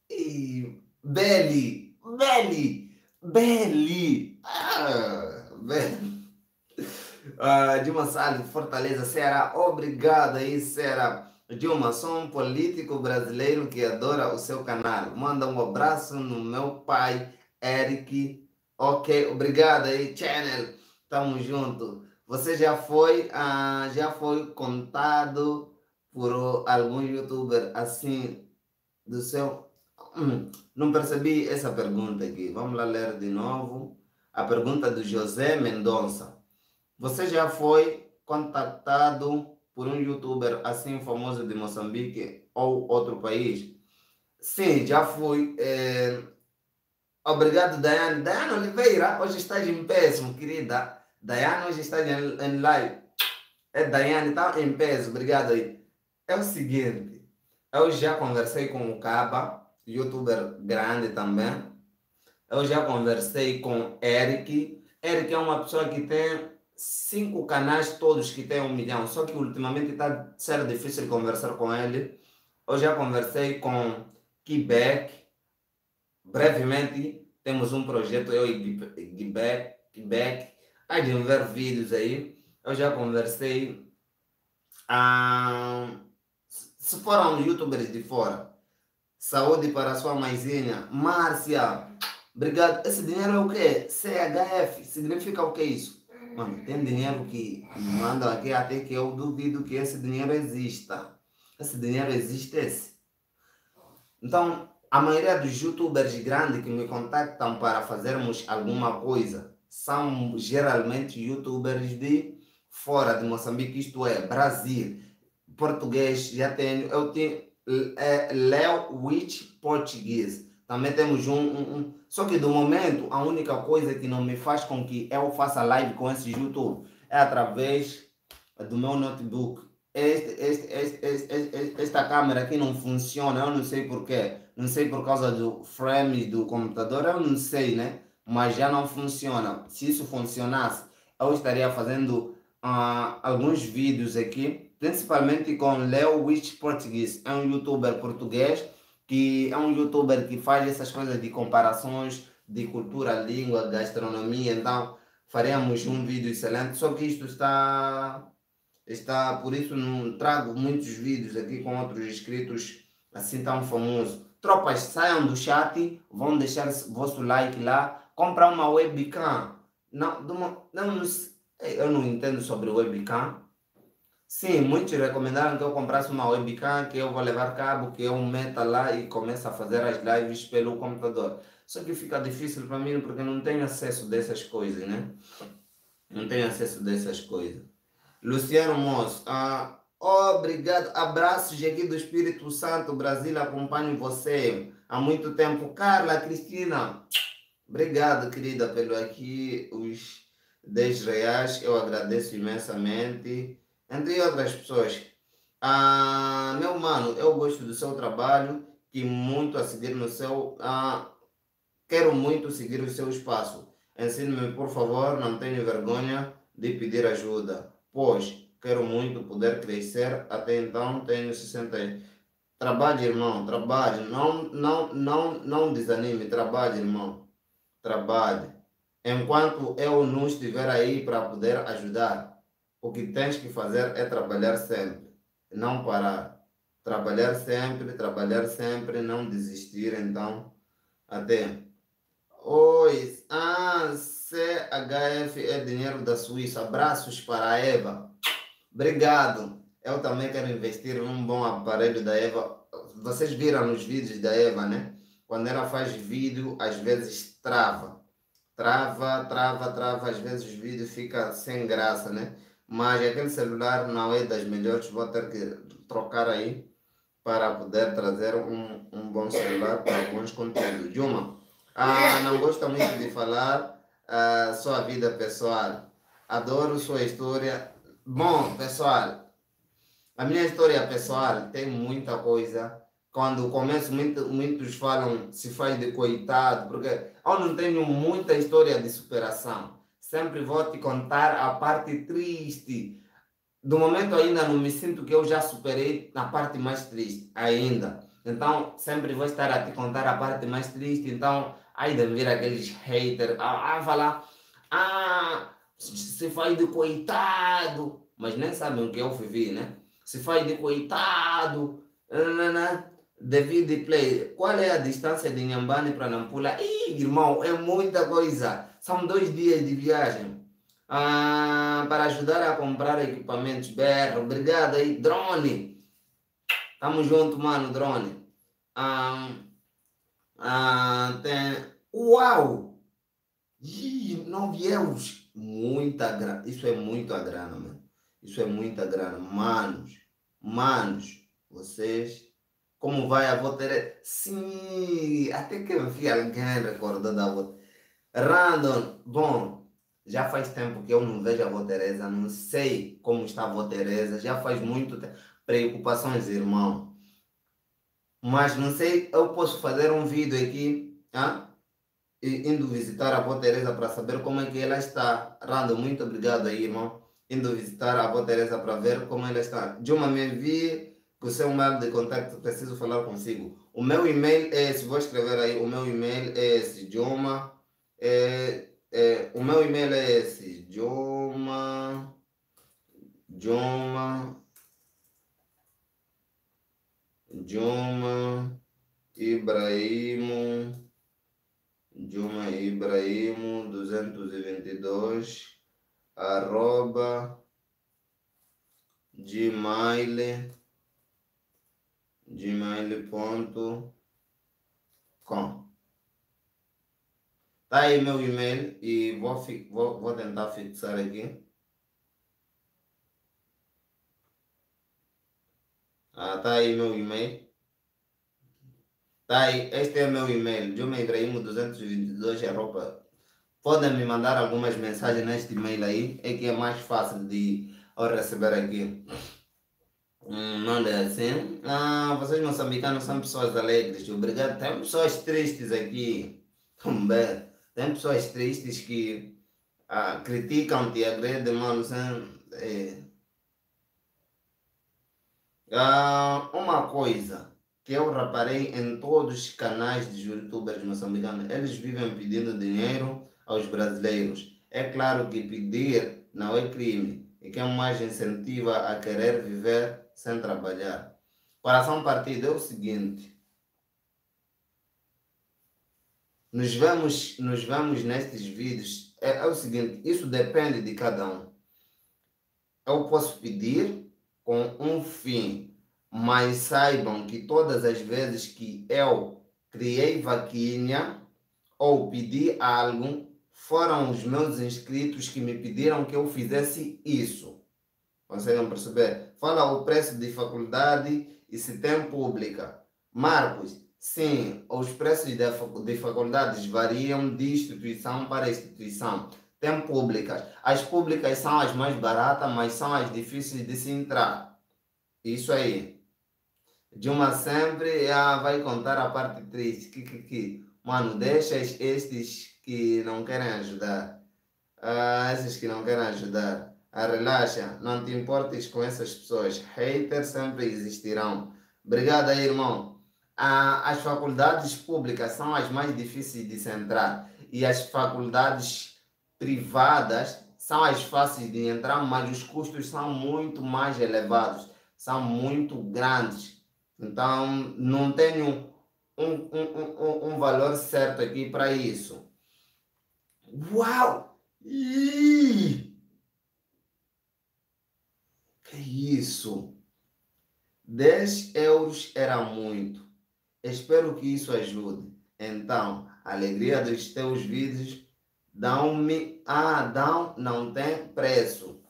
Belly. Belly. Dilma Salles, Fortaleza, Ceará. Obrigado aí, Ceará. Dilma, sou um político brasileiro que adora o seu canal. Manda um abraço no meu pai, Eric. Ok, obrigado aí, Channel. Tamo junto. Você já foi contado por algum youtuber assim do seu. Não percebi essa pergunta aqui. Vamos lá ler de novo. A pergunta do José Mendonça. Você já foi contactado por um youtuber assim famoso de Moçambique ou outro país? Sim, já fui. Obrigado, Daiane. Daiane Oliveira, hoje estás em peso, querida. Daiane, hoje estás em live. É Daiane, está em peso. Obrigado aí. É o seguinte, eu já conversei com o Caba, youtuber grande também. Eu já conversei com Eric. Eric é uma pessoa que tem 5 canais, todos que têm 1 milhão. Só que ultimamente está sendo difícil conversar com ele. Eu já conversei com Quebec. Brevemente temos um projeto, eu e Quebec. Há de ver vídeos aí. Eu já conversei. Se foram youtubers de fora. Saúde para a sua mãezinha. Márcia. Obrigado. Esse dinheiro é o quê? CHF. Significa o que isso? Mano, tem dinheiro que mandam aqui até que eu duvido que esse dinheiro exista. Esse dinheiro existe esse. Então, a maioria dos youtubers grandes que me contactam para fazermos alguma coisa são geralmente youtubers de fora de Moçambique, isto é, Brasil, português, já tenho, eu tenho Leo Witch Português. Também temos Só que do momento, a única coisa que não me faz com que eu faça live com esse YouTube é através do meu notebook. Esta câmera aqui não funciona, eu não sei porquê. Não sei por causa do frame do computador, eu não sei, né? Mas já não funciona. Se isso funcionasse, eu estaria fazendo alguns vídeos aqui, principalmente com Leo Witch Português. É um youtuber português que é um youtuber que faz essas coisas de comparações de cultura, língua, gastronomia. Então, faremos um vídeo excelente. Só que isto está, por isso não trago muitos vídeos aqui com outros inscritos assim tão famosos. Tropas, saiam do chat, vão deixar vosso like lá, comprar uma webcam. Eu não entendo sobre webcam. Sim, muitos recomendaram que eu comprasse uma webcam, que eu vou levar cabo, que eu meta lá e comece a fazer as lives pelo computador. Só que fica difícil para mim porque não tenho acesso dessas coisas, né? Não tenho acesso dessas coisas. Luciano Moço, obrigado, abraços aqui do Espírito Santo, Brasil, acompanho você há muito tempo. Carla, Cristina, obrigado, querida, pelo aqui, os 10 reais, eu agradeço imensamente, entre outras pessoas. Meu mano, eu gosto do seu trabalho e muito a seguir no seu, quero muito seguir o seu espaço. Ensine-me, por favor, não tenho vergonha de pedir ajuda, pois quero muito poder crescer. Até então tenho 60 anos. Trabalhe, irmão, trabalhe. Não desanime, trabalhe, irmão. Trabalhe. Enquanto eu não estiver aí para poder ajudar, o que tens que fazer é trabalhar sempre, não parar. Trabalhar sempre, não desistir, então, até. Oi, CHF é dinheiro da Suíça. Abraços para a Eva. Obrigado. Eu também quero investir num bom aparelho da Eva. Vocês viram nos vídeos da Eva, né? Quando ela faz vídeo, às vezes trava. Trava. Às vezes os vídeos ficam sem graça, né? Mas aquele celular não é das melhores. Vou ter que trocar aí para poder trazer um bom celular para alguns conteúdos. Juma, não gosto muito de falar sua vida pessoal. Adoro sua história. Bom, pessoal, a minha história pessoal tem muita coisa. Quando começo, muitos falam se faz de coitado, porque eu não tenho muita história de superação. Sempre vou te contar a parte triste. Do momento ainda não me sinto que eu já superei na parte mais triste ainda. Então, sempre vou estar a te contar a parte mais triste. Então, aí deve vir aqueles haters falar, se faz de coitado, mas nem sabem o que eu vivi, né? Se faz de coitado, devido play. Qual é a distância de Inhambane para Nampula? Ih, irmão, é muita coisa. São 2 dias de viagem. Para ajudar a comprar equipamentos BR. Obrigado aí, drone. Tamo junto, mano, drone. Uau! 9 euros. Muita grana. Isso é muita grana, mano. Isso é muita grana. Manos, vocês. Como vai a votaria? Sim, até que eu vi alguém recordando a votaria. Random, bom, já faz tempo que eu não vejo a avó Teresa, não sei como está a avó Teresa, já faz muito tempo. Preocupações, irmão. Mas não sei, eu posso fazer um vídeo aqui, indo visitar a avó Teresa para saber como é que ela está. Random, muito obrigado aí, irmão. Indo visitar a avó Teresa para ver como ela está. Juma, me envie o seu e-mail de contato, preciso falar consigo. O meu e-mail é esse, vou escrever aí, o meu e-mail é esse, Juma. O meu e-mail é esse, Juma, Ibrahimo, Juma Ibrahimo 222 arroba gmail.com. Tá aí meu e-mail e vou tentar fixar aqui. Tá aí meu e-mail. Tá aí, este é meu e-mail, jumaibrahimo222, arroba. Podem me mandar algumas mensagens neste e-mail aí, é que é mais fácil de eu receber aqui. Não é assim? Vocês moçambicanos são pessoas alegres, obrigado. Tem pessoas tristes aqui também. Tem pessoas tristes que criticam-te, agredem, mano. Uma coisa que eu reparei em todos os canais de youtubers moçambicanos, eles vivem pedindo dinheiro aos brasileiros. É claro que pedir não é crime e quem mais incentiva a querer viver sem trabalhar. Coração partido é o seguinte, nos vemos nestes vídeos, é o seguinte, isso depende de cada um. Eu posso pedir com um fim, mas saibam que todas as vezes que eu criei vaquinha ou pedi algo, foram os meus inscritos que me pediram que eu fizesse isso. Conseguem perceber? Fala o preço de faculdade e se tem pública. Marcos, sim, os preços de faculdades variam de instituição para instituição. Tem públicas. As públicas são as mais baratas, mas são as difíceis de se entrar. Isso aí. Dilma sempre vai contar a parte triste. Mano, deixa estes que não querem ajudar. Esses que não querem ajudar. Relaxa, não te importes com essas pessoas. Haters sempre existirão. Obrigado aí, irmão. As faculdades públicas são as mais difíceis de se entrar. E as faculdades privadas são as fáceis de entrar, mas os custos são muito mais elevados. São muito grandes. Então, não tenho um valor certo aqui para isso. Uau! Ih, que isso? 10 euros era muito. Espero que isso ajude. Então, a alegria dos teus vídeos dão-me. Não tem preço.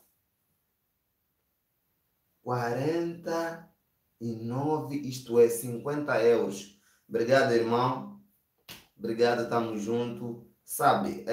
49, isto é 50 euros. Obrigado, irmão. Obrigado, tamo junto. Sabe,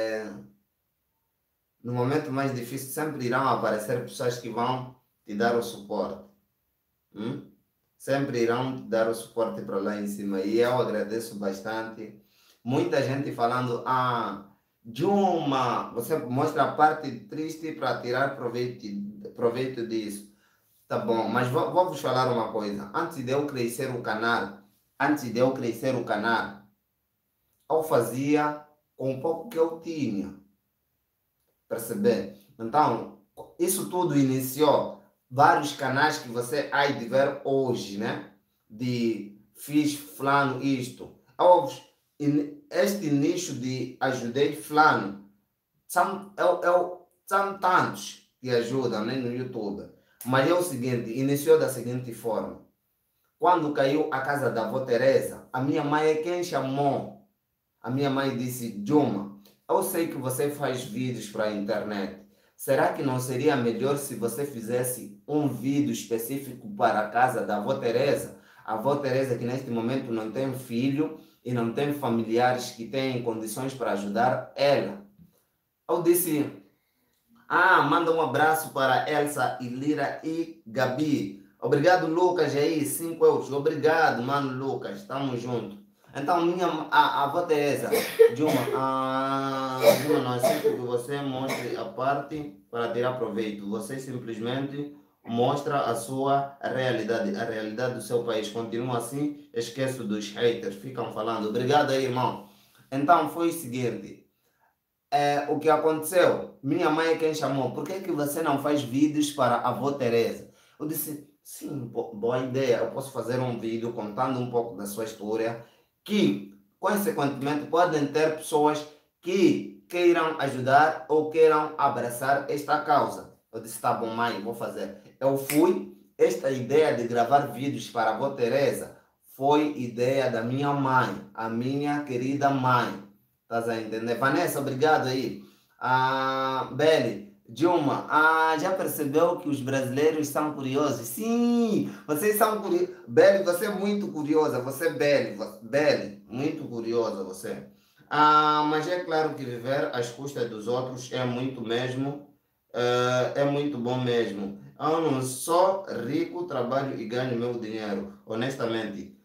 no momento mais difícil sempre irão aparecer pessoas que vão te dar o suporte. Sempre irão te dar o suporte para lá em cima. E eu agradeço bastante. Muita gente falando, Juma, você mostra a parte triste para tirar proveito disso. Tá bom, mas vou vos falar uma coisa. Antes de eu crescer o canal, eu fazia com o pouco que eu tinha. Perceber? Então, isso tudo iniciou vários canais que você há de ver hoje, né? De fiz fulano isto. Este nicho de ajudei fulano, são tantos que ajudam, né, no YouTube. Mas é o seguinte, iniciou da seguinte forma. Quando caiu a casa da avó Teresa, a minha mãe é quem chamou. A minha mãe disse, Juma, eu sei que você faz vídeos para a internet. Será que não seria melhor se você fizesse um vídeo específico para a casa da avó Teresa? A avó Teresa que neste momento não tem filho e não tem familiares que têm condições para ajudar ela. Eu disse, manda um abraço para Elsa, Ilira e Gabi. Obrigado, Lucas, aí, 5 euros. Obrigado, mano, Lucas. Tamo junto. Então, a avó Teresa, Juma, não aceito que você mostre a parte para tirar proveito. Você simplesmente mostra a sua realidade, a realidade do seu país. Continua assim, esqueço dos haters, ficam falando. Obrigado aí, irmão. Então, foi o seguinte. O que aconteceu? Minha mãe é quem chamou. Por que você não faz vídeos para a avó Teresa? Eu disse, sim, boa ideia. Eu posso fazer um vídeo contando um pouco da sua história que, consequentemente, podem ter pessoas que queiram ajudar ou queiram abraçar esta causa. Eu disse, tá bom, mãe, vou fazer. Eu fui. Esta ideia de gravar vídeos para a avó Teresa foi ideia da minha mãe, a minha querida mãe. Estás a entender? Vanessa, obrigado aí. Beli, Dilma, já percebeu que os brasileiros são curiosos? Sim, vocês são curiosos. Beli, você é muito curiosa. Você é Beli, muito curiosa você. Mas é claro que viver às custas dos outros é muito mesmo, é muito bom mesmo. Eu não sou rico, trabalho e ganho meu dinheiro. Honestamente,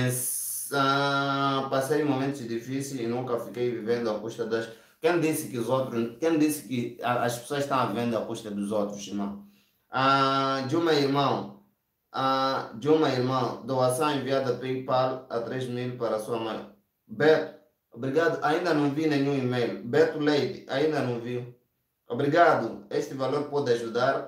passei momentos difíceis e nunca fiquei vivendo à custa das. Quem disse que os outros, quem disse que as pessoas estão vivendo à custa dos outros, irmão? De uma irmã, doação enviada PayPal a 3.000 para sua mãe. Beto, obrigado, ainda não vi nenhum e-mail. Beto Leite, ainda não viu. Obrigado, este valor pode ajudar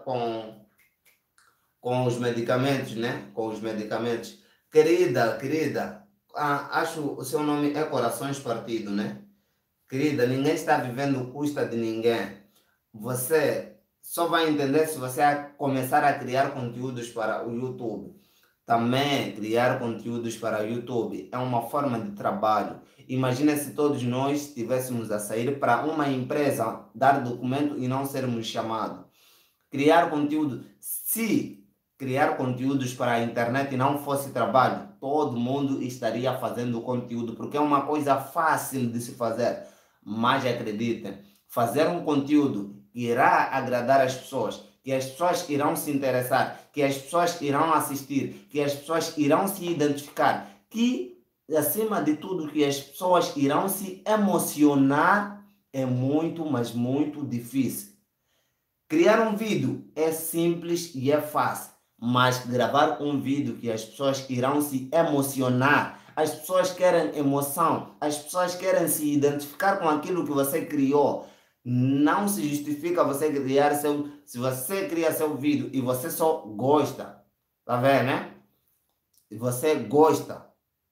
com os medicamentos, né? Com os medicamentos. Querida, acho o seu nome é Corações Partido, né? Querida, ninguém está vivendo custa de ninguém. Você só vai entender se você começar a criar conteúdos para o YouTube. Também criar conteúdos para o YouTube é uma forma de trabalho. Imagina se todos nós estivéssemos a sair para uma empresa dar documento e não sermos chamados. Criar conteúdo, se criar conteúdos para a internet não fosse trabalho, todo mundo estaria fazendo conteúdo, porque é uma coisa fácil de se fazer. Mas acreditem, fazer um conteúdo irá agradar as pessoas, que as pessoas irão se interessar, que as pessoas irão assistir, que as pessoas irão se identificar, que acima de tudo que as pessoas irão se emocionar é muito, mas muito difícil. Criar um vídeo é simples e é fácil, mas gravar um vídeo que as pessoas irão se emocionar, as pessoas querem emoção, as pessoas querem se identificar com aquilo que você criou. Não se justifica você criar se você cria seu vídeo e você só gosta, tá vendo, né? E você gosta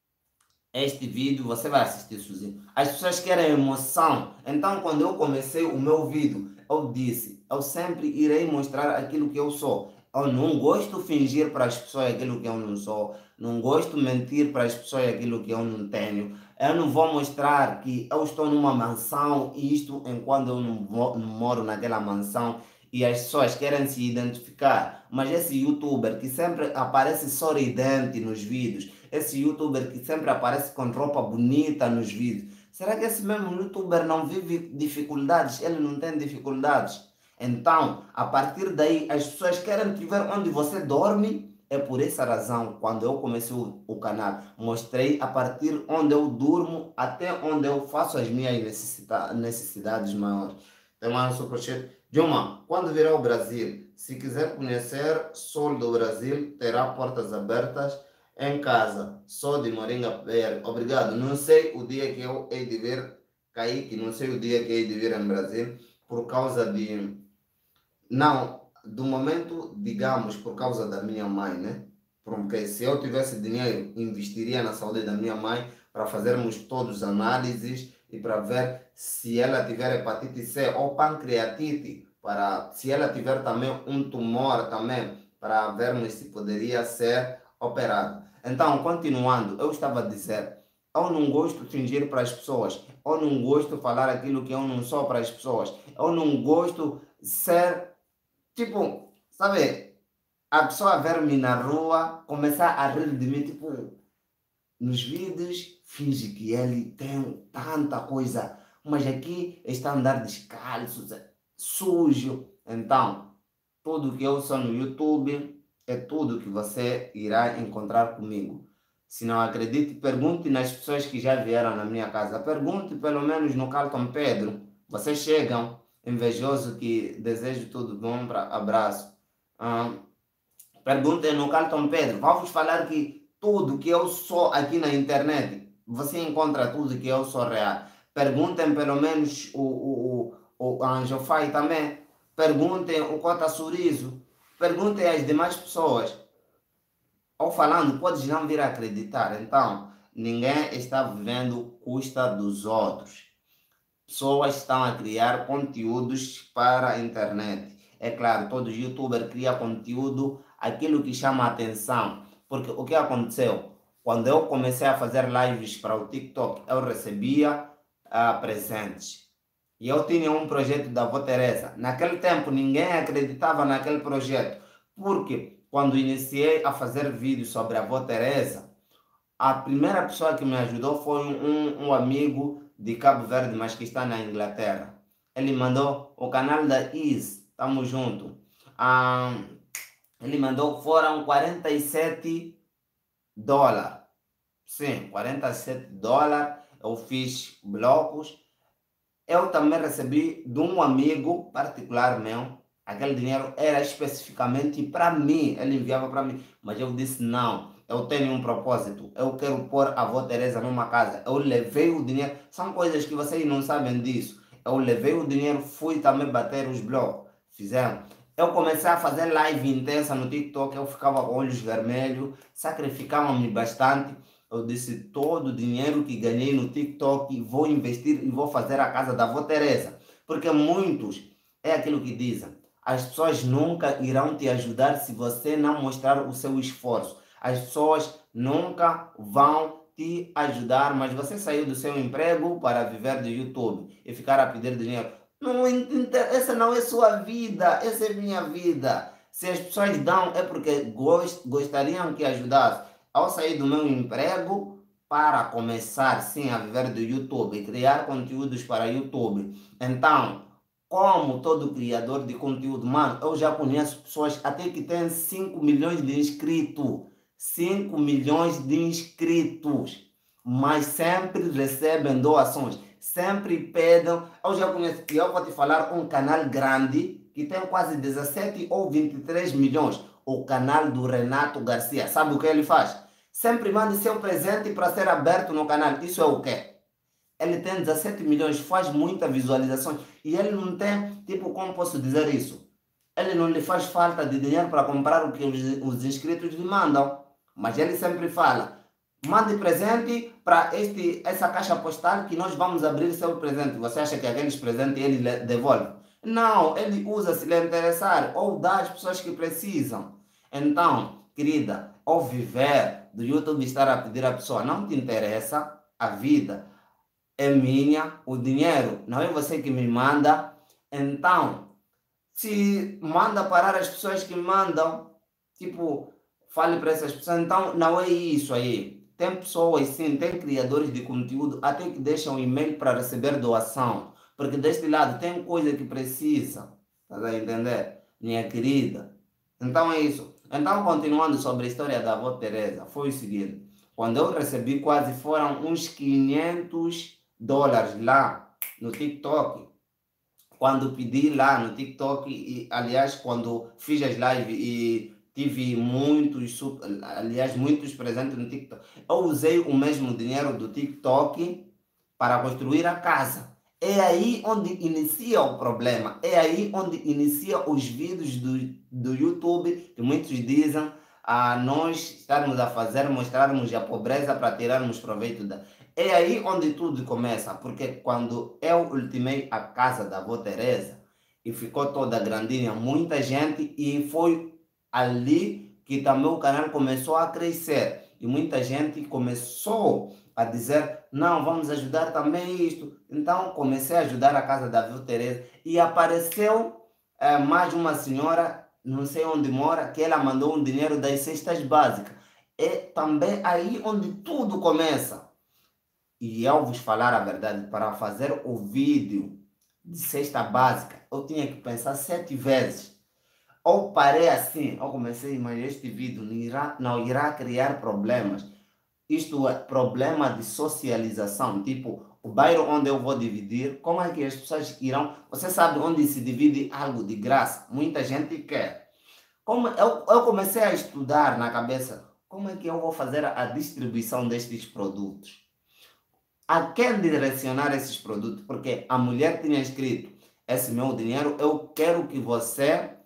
este vídeo, você vai assistir sozinho. As pessoas querem emoção. Então, quando eu comecei o meu vídeo, eu disse, eu sempre irei mostrar aquilo que eu sou. Eu não gosto de fingir para as pessoas aquilo que eu não sou. Não gosto de mentir para as pessoas aquilo que eu não tenho. Eu não vou mostrar que eu estou numa mansão e isto enquanto eu não moro naquela mansão e as pessoas querem se identificar. Mas esse youtuber que sempre aparece sorridente nos vídeos, esse youtuber que sempre aparece com roupa bonita nos vídeos, será que esse mesmo youtuber não vive dificuldades? Ele não tem dificuldades? Então, a partir daí, as pessoas querem te ver onde você dorme. É por essa razão, quando eu comecei o canal, mostrei a partir onde eu durmo até onde eu faço as minhas necessidades maiores. Tem mais um superchat. Dilma, quando vier ao Brasil, se quiser conhecer Sol do Brasil, terá portas abertas em casa. Sou de Moringa Verde. Obrigado. Não sei o dia que eu hei de vir, Kaique, não sei o dia que hei de vir em Brasil, por causa de. Não, do momento, digamos, por causa da minha mãe, né? Porque se eu tivesse dinheiro, investiria na saúde da minha mãe para fazermos todos análises e para ver se ela tiver hepatite C ou pancreatite, para se ela tiver também um tumor também, para vermos se poderia ser operado. Então, continuando, eu estava a dizer, eu não gosto de fingir para as pessoas, eu não gosto de falar aquilo que eu não sou para as pessoas, eu não gosto de ser, tipo, sabe, a pessoa ver-me na rua, começar a rir de mim, tipo, nos vídeos, finge que ele tem tanta coisa, mas aqui está a andar descalço, sujo. Então, tudo que eu sou no YouTube é tudo que você irá encontrar comigo. Se não acredite, pergunte nas pessoas que já vieram na minha casa. Pergunte pelo menos no Carlton Pedro. Vocês chegam, invejoso que desejo tudo bom, para abraço. Ah, perguntem no Carlton Pedro. Vou-vos falar que tudo que eu sou aqui na internet, você encontra tudo que eu sou real. Perguntem pelo menos o Anjo Fai também. Perguntem o Cota Surizo. Perguntem às demais pessoas. Ou falando, podes não vir a acreditar. Então, ninguém está vivendo custa dos outros. Pessoas estão a criar conteúdos para a internet. É claro, todo youtuber cria conteúdo, aquilo que chama a atenção. Porque o que aconteceu? Quando eu comecei a fazer lives para o TikTok, eu recebia presentes. E eu tinha um projeto da avó Teresa. Naquele tempo ninguém acreditava naquele projeto. Porque quando iniciei a fazer vídeos sobre a avó Teresa, a primeira pessoa que me ajudou foi um amigo de Cabo Verde, mas que está na Inglaterra. Ele mandou o canal da Is, tamo junto. Ah, ele mandou, foram US$ 47. Sim, US$ 47. Eu fiz blocos. Eu também recebi de um amigo particular meu. Aquele dinheiro era especificamente para mim. Ele enviava para mim. Mas eu disse: não, eu tenho um propósito. Eu quero pôr a avó Teresa numa casa. Eu levei o dinheiro. São coisas que vocês não sabem disso. Eu levei o dinheiro, fui também bater os blocos. Fizeram. Eu comecei a fazer live intensa no TikTok. Eu ficava com olhos vermelhos. Sacrificava-me bastante. Eu disse: todo o dinheiro que ganhei no TikTok vou investir e vou fazer a casa da avó Teresa. Porque muitos, é aquilo que dizem, as pessoas nunca irão te ajudar se você não mostrar o seu esforço. As pessoas nunca vão te ajudar, mas você saiu do seu emprego para viver do YouTube e ficar a pedir dinheiro. Não, essa não é sua vida, essa é minha vida. Se as pessoas dão é porque gostariam que ajudasse. Ao sair do meu emprego para começar sim a viver do YouTube e criar conteúdos para YouTube. Então, como todo criador de conteúdo, mano, eu já conheço pessoas até que têm 5 milhões de inscritos. 5 milhões de inscritos. Mas sempre recebem doações. Sempre pedem. Eu já conheço, e eu vou te falar, um canal grande que tem quase 17 ou 23 milhões. O canal do Renato Garcia. Sabe o que ele faz? Sempre mande seu presente para ser aberto no canal. Isso é o quê? Ele tem 17 milhões, faz muita visualização. E ele não tem, tipo, como posso dizer isso? Ele não lhe faz falta de dinheiro para comprar o que os inscritos lhe mandam. Mas ele sempre fala: mande presente para essa caixa postal que nós vamos abrir seu presente. Você acha que aqueles presentes ele devolve? Não, ele usa se lhe interessar ou dá às pessoas que precisam. Então, querida, ao viver do YouTube estar a pedir à pessoa, não te interessa, a vida é minha, o dinheiro não é você que me manda. Então, se manda parar as pessoas que mandam, tipo, fale para essas pessoas. Então, não é isso aí. Tem pessoas, sim, tem criadores de conteúdo até que deixam e-mail para receber doação. Porque deste lado tem coisa que precisa. Estás a entender? Minha querida. Então é isso. Então, continuando sobre a história da avó Teresa, foi o seguinte. Quando eu recebi quase foram uns US$ 500 lá no TikTok. Quando pedi lá no TikTok, e, aliás, quando fiz as lives e tive aliás, muitos presentes no TikTok, eu usei o mesmo dinheiro do TikTok para construir a casa. É aí onde inicia o problema, é aí onde inicia os vídeos do YouTube, que muitos dizem a nós estarmos a fazer, mostrarmos a pobreza para tirarmos proveito da... É aí onde tudo começa, porque quando eu ultimei a casa da avó Teresa e ficou toda grandinha, muita gente, e foi ali que também o canal começou a crescer. E muita gente começou a dizer: não, vamos ajudar também isto. Então comecei a ajudar a casa da avó Teresa e apareceu mais uma senhora, não sei onde mora, que ela mandou um dinheiro das cestas básicas. É também aí onde tudo começa. E eu vos falar a verdade, para fazer o vídeo de cesta básica, eu tinha que pensar 7 vezes. Eu parei assim, eu comecei, mas este vídeo não irá criar problemas. Isto é, problema de socialização, tipo, o bairro onde eu vou dividir, como é que as pessoas irão... Você sabe onde se divide algo de graça? Muita gente quer. Como eu comecei a estudar na cabeça, como é que eu vou fazer a distribuição destes produtos? A quem direcionar esses produtos? Porque a mulher tinha escrito: esse meu dinheiro, eu quero que você...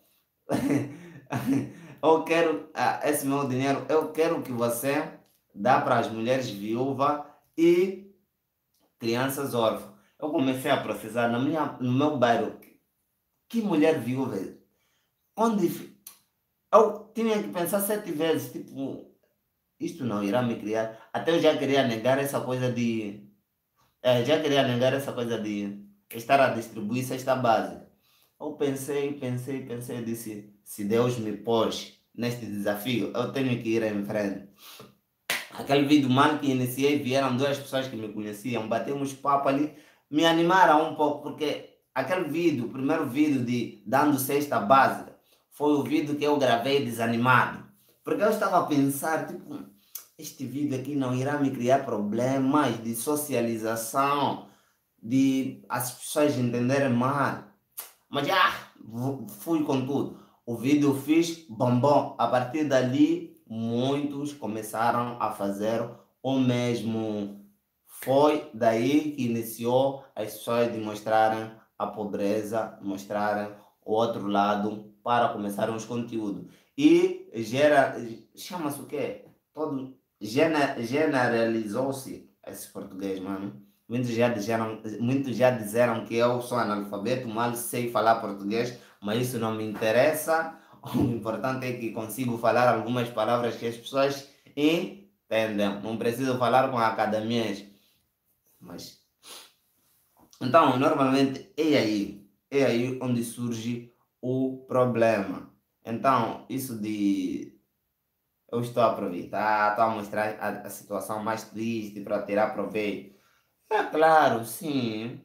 eu quero, esse meu dinheiro, eu quero que você dá para as mulheres viúvas e crianças órfãs. Eu comecei a processar no meu bairro. Que mulher viúva? Onde... Eu tinha que pensar 7 vezes, tipo, isto não irá me criar. Até eu já queria negar essa coisa de... já queria negar essa coisa de... estar a distribuir cesta básica. Eu pensei, disse, se Deus me pôs neste desafio, eu tenho que ir em frente. Aquele vídeo, mano, que iniciei, vieram duas pessoas que me conheciam, batemos papo ali, me animaram um pouco, porque aquele vídeo, o primeiro vídeo de dando cesta básica, foi o vídeo que eu gravei desanimado. Porque eu estava a pensar, tipo, este vídeo aqui não irá me criar problemas de socialização, de as pessoas entenderem mal. Mas já fui com tudo. O vídeo fiz bombom. A partir dali, muitos começaram a fazer o mesmo. Foi daí que iniciou as pessoas de mostrarem a pobreza, mostrarem o outro lado para começarem os conteúdos. E gera, chama-se o quê? Todo, generalizou-se esse português, mano. Muitos já disseram que eu sou analfabeto, mal sei falar português, mas isso não me interessa. O importante é que consigo falar algumas palavras que as pessoas entendem. Não preciso falar com academias. Mas então, normalmente é aí onde surge o problema. Então, isso de eu estou a aproveitar, estou a mostrar a situação mais triste para tirar proveito. É claro, sim.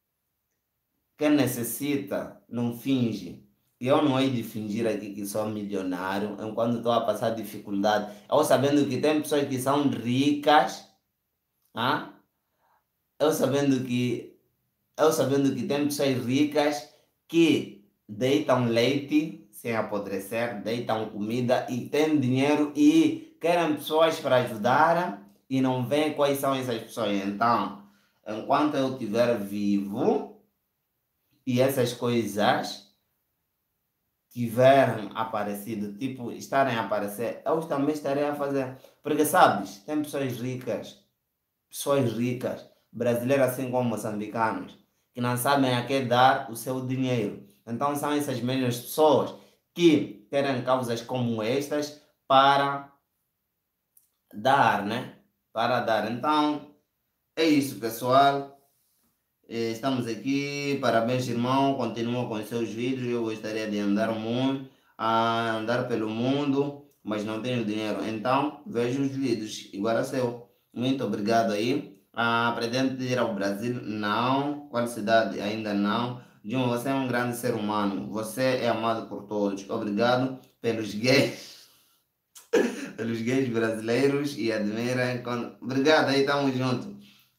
Quem necessita não finge. Eu não hei de fingir aqui que sou milionário enquanto estou a passar dificuldade. Eu sabendo que tem pessoas que são ricas, ah? eu sabendo que eu sabendo que tem pessoas ricas que deitam leite sem apodrecer, deitam comida e têm dinheiro e querem pessoas para ajudar e não veem quais são essas pessoas. Então, enquanto eu estiver vivo e essas coisas tiverem aparecido, tipo, estarem a aparecer, eu também estarei a fazer. Porque sabes, tem pessoas ricas, brasileiros assim como moçambicanos, que não sabem a que dar o seu dinheiro. Então são essas mesmas pessoas que querem causas como estas para dar, né? Para dar. Então é isso, pessoal. Estamos aqui, parabéns irmão, continua com os seus vídeos, eu gostaria de andar muito, a andar pelo mundo, mas não tenho dinheiro, então vejo os vídeos, igual a seu. Muito obrigado aí. Pretende ir ao Brasil? Não. Qual cidade? Ainda não. Dilma, você é um grande ser humano, você é amado por todos. Obrigado pelos gays, pelos gays brasileiros e admirem. Obrigado aí, tamo junto.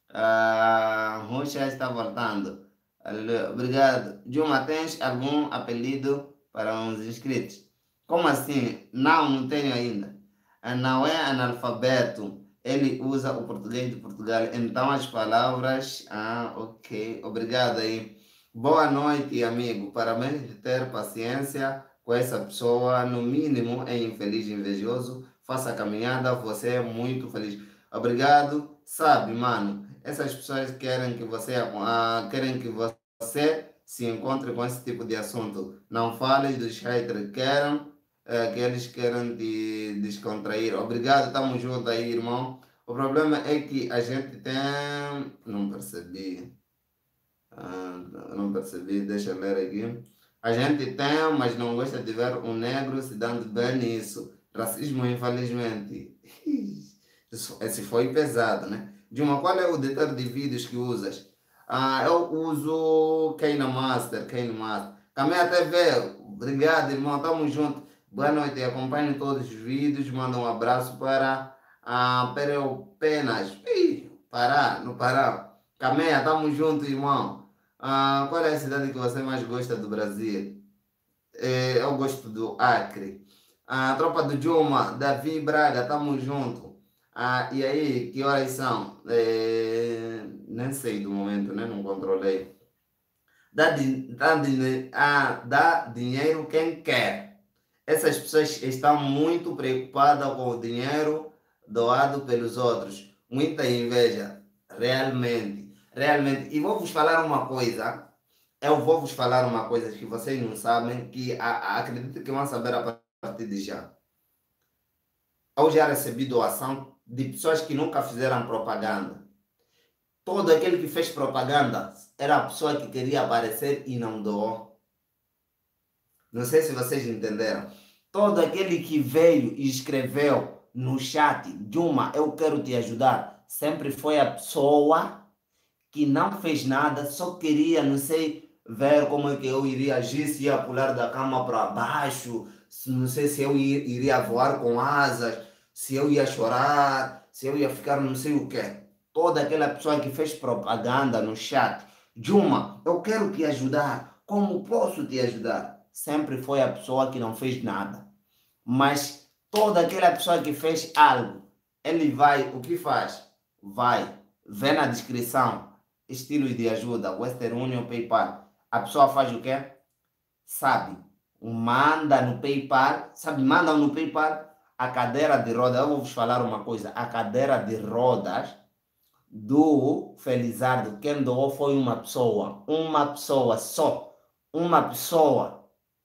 Rocha está voltando. Obrigado. Dilma, tens algum apelido para uns inscritos? Como assim? Não, não tenho ainda. Não é analfabeto. Ele usa o português de Portugal. Então as palavras. Ok. Obrigado aí. Boa noite, amigo. Parabéns de ter paciência com essa pessoa. No mínimo, é infeliz e invejoso. Faça a caminhada, você é muito feliz. Obrigado. Sabe, mano, essas pessoas querem que você se encontre com esse tipo de assunto. Não fales dos haters, que eles querem te descontrair. Obrigado, tamo junto aí, irmão. O problema é que a gente tem. Não percebi. Não percebi, deixa eu ler aqui. A gente tem, mas não gosta de ver um negro se dando bem nisso. Racismo, infelizmente. Esse foi pesado, né? Dilma, qual é o editor de vídeos que usas? Eu uso KineMaster. Caminha TV, obrigado, irmão, tamo junto. Boa noite, acompanhe todos os vídeos, manda um abraço para Pereu Penas. Ih, Pará, no Pará. Caminha, tamo junto, irmão. Qual é a cidade que você mais gosta do Brasil? Eu gosto do Acre. Tropa do Juma, Davi Braga, tamo junto. E aí, que horas são? Nem sei do momento, né? Não controlei. Dá dinheiro quem quer. Essas pessoas estão muito preocupadas com o dinheiro doado pelos outros. Muita inveja, realmente. Realmente. E vou vos falar uma coisa. Eu vou vos falar uma coisa que vocês não sabem, que acredito que vão saber a partir de já. Eu já recebi doação de pessoas que nunca fizeram propaganda. Todo aquele que fez propaganda era a pessoa que queria aparecer e não doou. Não sei se vocês entenderam. Todo aquele que veio e escreveu no chat, Juma, eu quero te ajudar, sempre foi a pessoa que não fez nada, só queria, não sei, ver como é que eu iria agir, se ia pular da cama para baixo, não sei se eu iria voar com asas, se eu ia chorar, se eu ia ficar não sei o quê. Toda aquela pessoa que fez propaganda no chat, Juma, eu quero te ajudar, como posso te ajudar? Sempre foi a pessoa que não fez nada. Mas toda aquela pessoa que fez algo, ele vai, o que faz? Vai, vê na descrição, estilos de ajuda, Western Union, PayPal. A pessoa faz o quê? Sabe, manda no PayPal, sabe, mandam no PayPal a cadeira de rodas. Eu vou vos falar uma coisa, a cadeira de rodas do Felizardo, quem doou foi uma pessoa só, uma pessoa.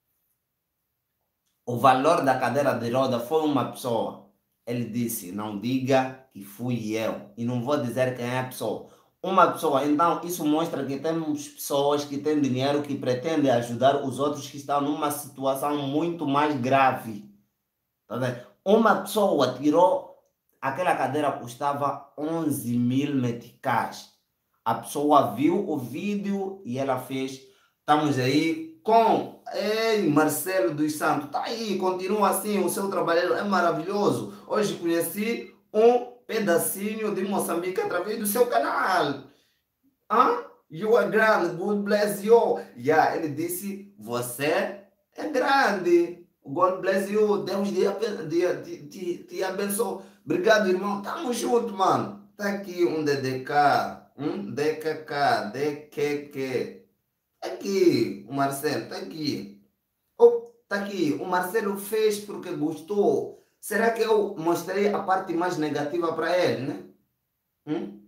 O valor da cadeira de roda foi uma pessoa. Ele disse, não diga que fui eu. E não vou dizer quem é a pessoa. Uma pessoa. Então, isso mostra que temos pessoas que têm dinheiro que pretendem ajudar os outros que estão numa situação muito mais grave. Tá vendo? Uma pessoa tirou, aquela cadeira custava 11 mil meticais. A pessoa viu o vídeo e ela fez. Estamos aí com Marcelo dos Santos. Tá aí, continua assim, o seu trabalho é maravilhoso. Hoje conheci um pedacinho de Moçambique através do seu canal. Hã? You are grande, God bless you. Yeah, ele disse, você é grande. God bless you. Deus te abençoe. Obrigado, irmão. Tamo junto, mano. Tá aqui um DDK. DKK, DQQ. Tá aqui o Marcelo, tá aqui. Oh, tá aqui. O Marcelo fez porque gostou. Será que eu mostrei a parte mais negativa para ele, né? Hum?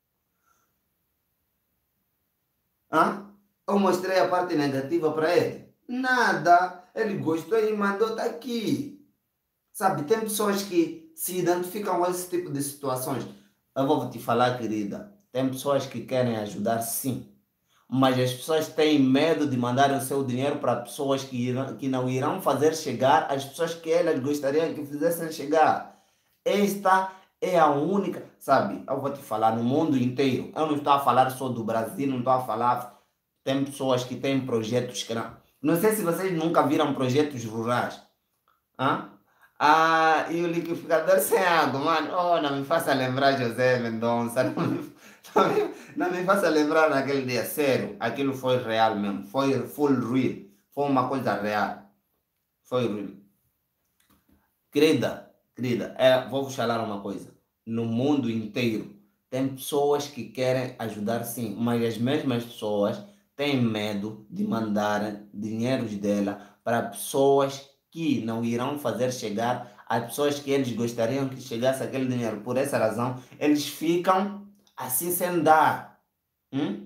Hã? Eu mostrei a parte negativa para ele. Nada. Ele gostou e mandou tá aqui. Sabe, tem pessoas que se identificam com esse tipo de situações. Eu vou te falar, querida. Tem pessoas que querem ajudar, sim. Mas as pessoas têm medo de mandar o seu dinheiro para pessoas que não irão fazer chegar às pessoas que elas gostariam que fizessem chegar. Esta é a única, sabe? Eu vou te falar no mundo inteiro. Eu não estou a falar só do Brasil, não estou a falar. Tem pessoas que têm projetos que não. Não sei se vocês nunca viram projetos rurais. Hã? Ah, e o liquidificador sem água, mano. Oh, não me faça lembrar José Mendonça. Não me faça lembrar naquele dia. Sério, aquilo foi real mesmo. Foi full real. Foi uma coisa real. Foi real. Querida, vou vos falar uma coisa. No mundo inteiro, tem pessoas que querem ajudar sim, mas as mesmas pessoas têm medo de mandar dinheiros dela para pessoas que não irão fazer chegar às pessoas que eles gostariam que chegasse aquele dinheiro. Por essa razão, eles ficam assim sem dar. Hum?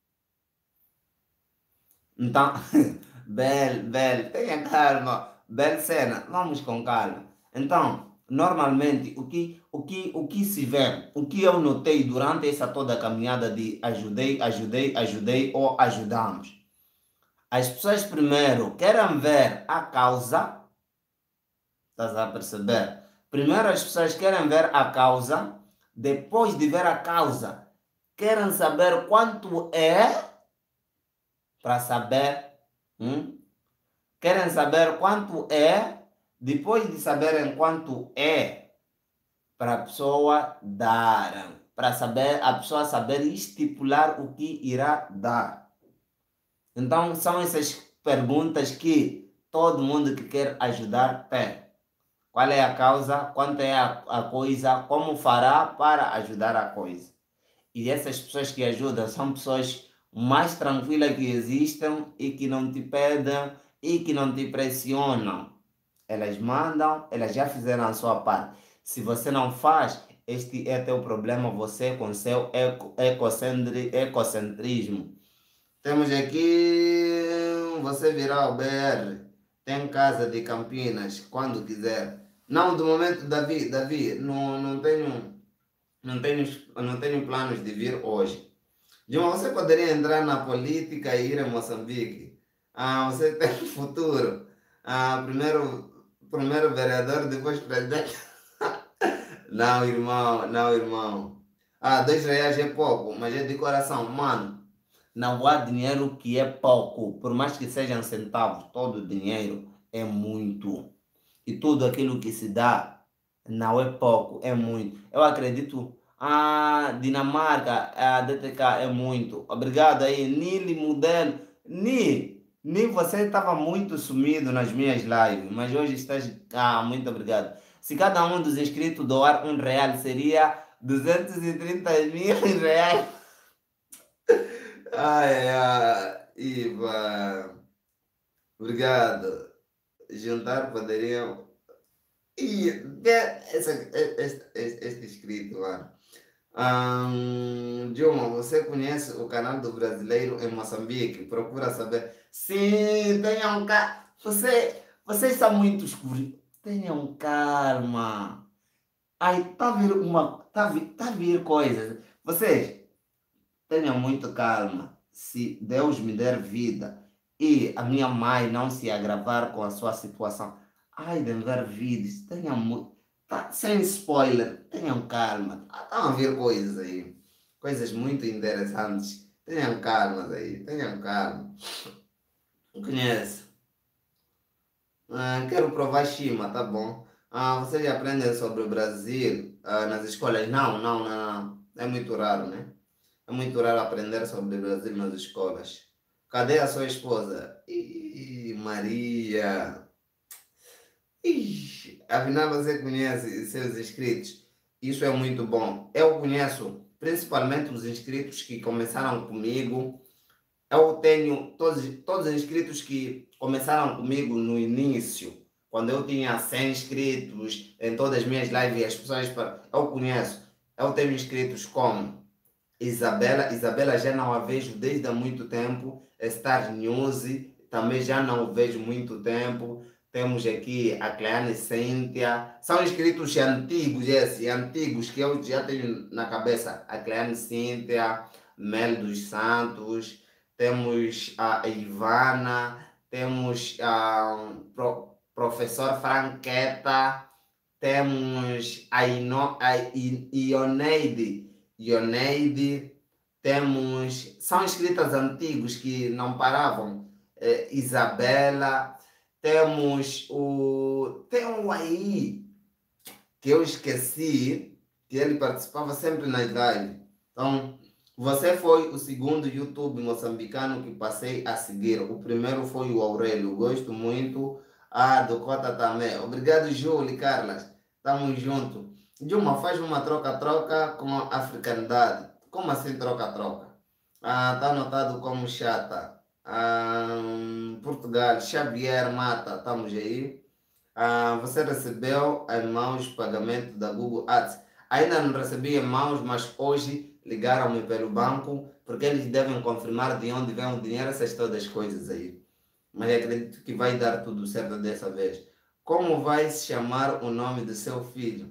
Então, tenha calma. Bel cena, vamos com calma. Então, normalmente, o que se vê, o que eu notei durante essa toda caminhada de ajudei ou ajudamos. As pessoas primeiro querem ver a causa, estás a perceber? Primeiro as pessoas querem ver a causa, depois de ver a causa, querem saber quanto é para saber. Hum? Querem saber quanto é, depois de saberem quanto é, para a pessoa dar, para saber a pessoa saber estipular o que irá dar. Então são essas perguntas que todo mundo que quer ajudar tem. Qual é a causa? Quanto é a coisa? Como fará para ajudar a coisa? E essas pessoas que ajudam são pessoas mais tranquilas que existem e que não te pedem e que não te pressionam. Elas mandam, elas já fizeram a sua parte. Se você não faz, este é teu problema, você com seu ecocentrismo. Temos aqui, você virá ao BR, tem casa de Campinas, quando quiser. Não, do momento, Davi, não tenho planos de vir hoje. Dilma, você poderia entrar na política e ir a Moçambique? Você tem futuro. Primeiro vereador, depois presidente. Não, irmão, não, irmão. R$ 2 é pouco, mas é de coração. Mano, não há dinheiro que é pouco. Por mais que sejam centavos, todo dinheiro é muito. E tudo aquilo que se dá não é pouco, é muito. Eu acredito, a Dinamarca, a DTK é muito. Obrigado aí, Nili Modelo. Ni, você estava muito sumido nas minhas lives, mas hoje estás. Muito obrigado. Se cada um dos inscritos doar R$ 1, seria 230 mil reais. Ai, ai, Iva, obrigado. Juntar poderiam. E este escrito, mano. Dilma, você conhece o canal do brasileiro em Moçambique? Procura saber. Sim, tenham calma. Vocês são muito escuros. Tenham calma. Ai, tá a vir tá a vir coisas. Vocês tenham muito calma. Se Deus me der vida e a minha mãe não se agravar com a sua situação, ai, de ver vídeos, tenham muito. Tá, sem spoiler, tenham calma. Estão a ver coisas aí. Coisas muito interessantes. Tenham calma aí, tenham calma. Conhece? Quero provar Shima, tá bom? Vocês já aprendem sobre o Brasil nas escolas? Não, não, não. É muito raro, né? É muito raro aprender sobre o Brasil nas escolas. Cadê a sua esposa? Ih, Maria. Ih, afinal você conhece seus inscritos. Isso é muito bom. Eu conheço principalmente os inscritos que começaram comigo. Eu tenho todos os inscritos que começaram comigo no início, quando eu tinha 100 inscritos em todas as minhas lives, as pessoas eu conheço. Eu tenho inscritos como Isabela já não a vejo desde há muito tempo. Star News também já não o vejo muito tempo. Temos aqui a Cleane Cíntia. São inscritos antigos, antigos que eu já tenho na cabeça. A Cleane Cíntia, Mel dos Santos. Temos a Ivana. Temos a Professor Franqueta. Temos a Ioneide. Ioneide, temos. São escritas antigos que não paravam. Isabela, temos o. Tem um aí que eu esqueci, que ele participava sempre nas lives. Então, você foi o segundo YouTube moçambicano que passei a seguir. O primeiro foi o Aurélio, gosto muito. Do Cota também. Obrigado, Júlio e Carlas. Tamo junto. Dilma, faz uma troca-troca com a africanidade. Como assim troca-troca? Tá anotado como chata. Portugal, Xavier Mata, estamos aí. Você recebeu em mãos pagamento da Google Ads. Ainda não recebi em mãos, mas hoje ligaram-me pelo banco porque eles devem confirmar de onde vem o dinheiro, essas todas as coisas aí. Mas acredito que vai dar tudo certo dessa vez. Como vai se chamar o nome do seu filho?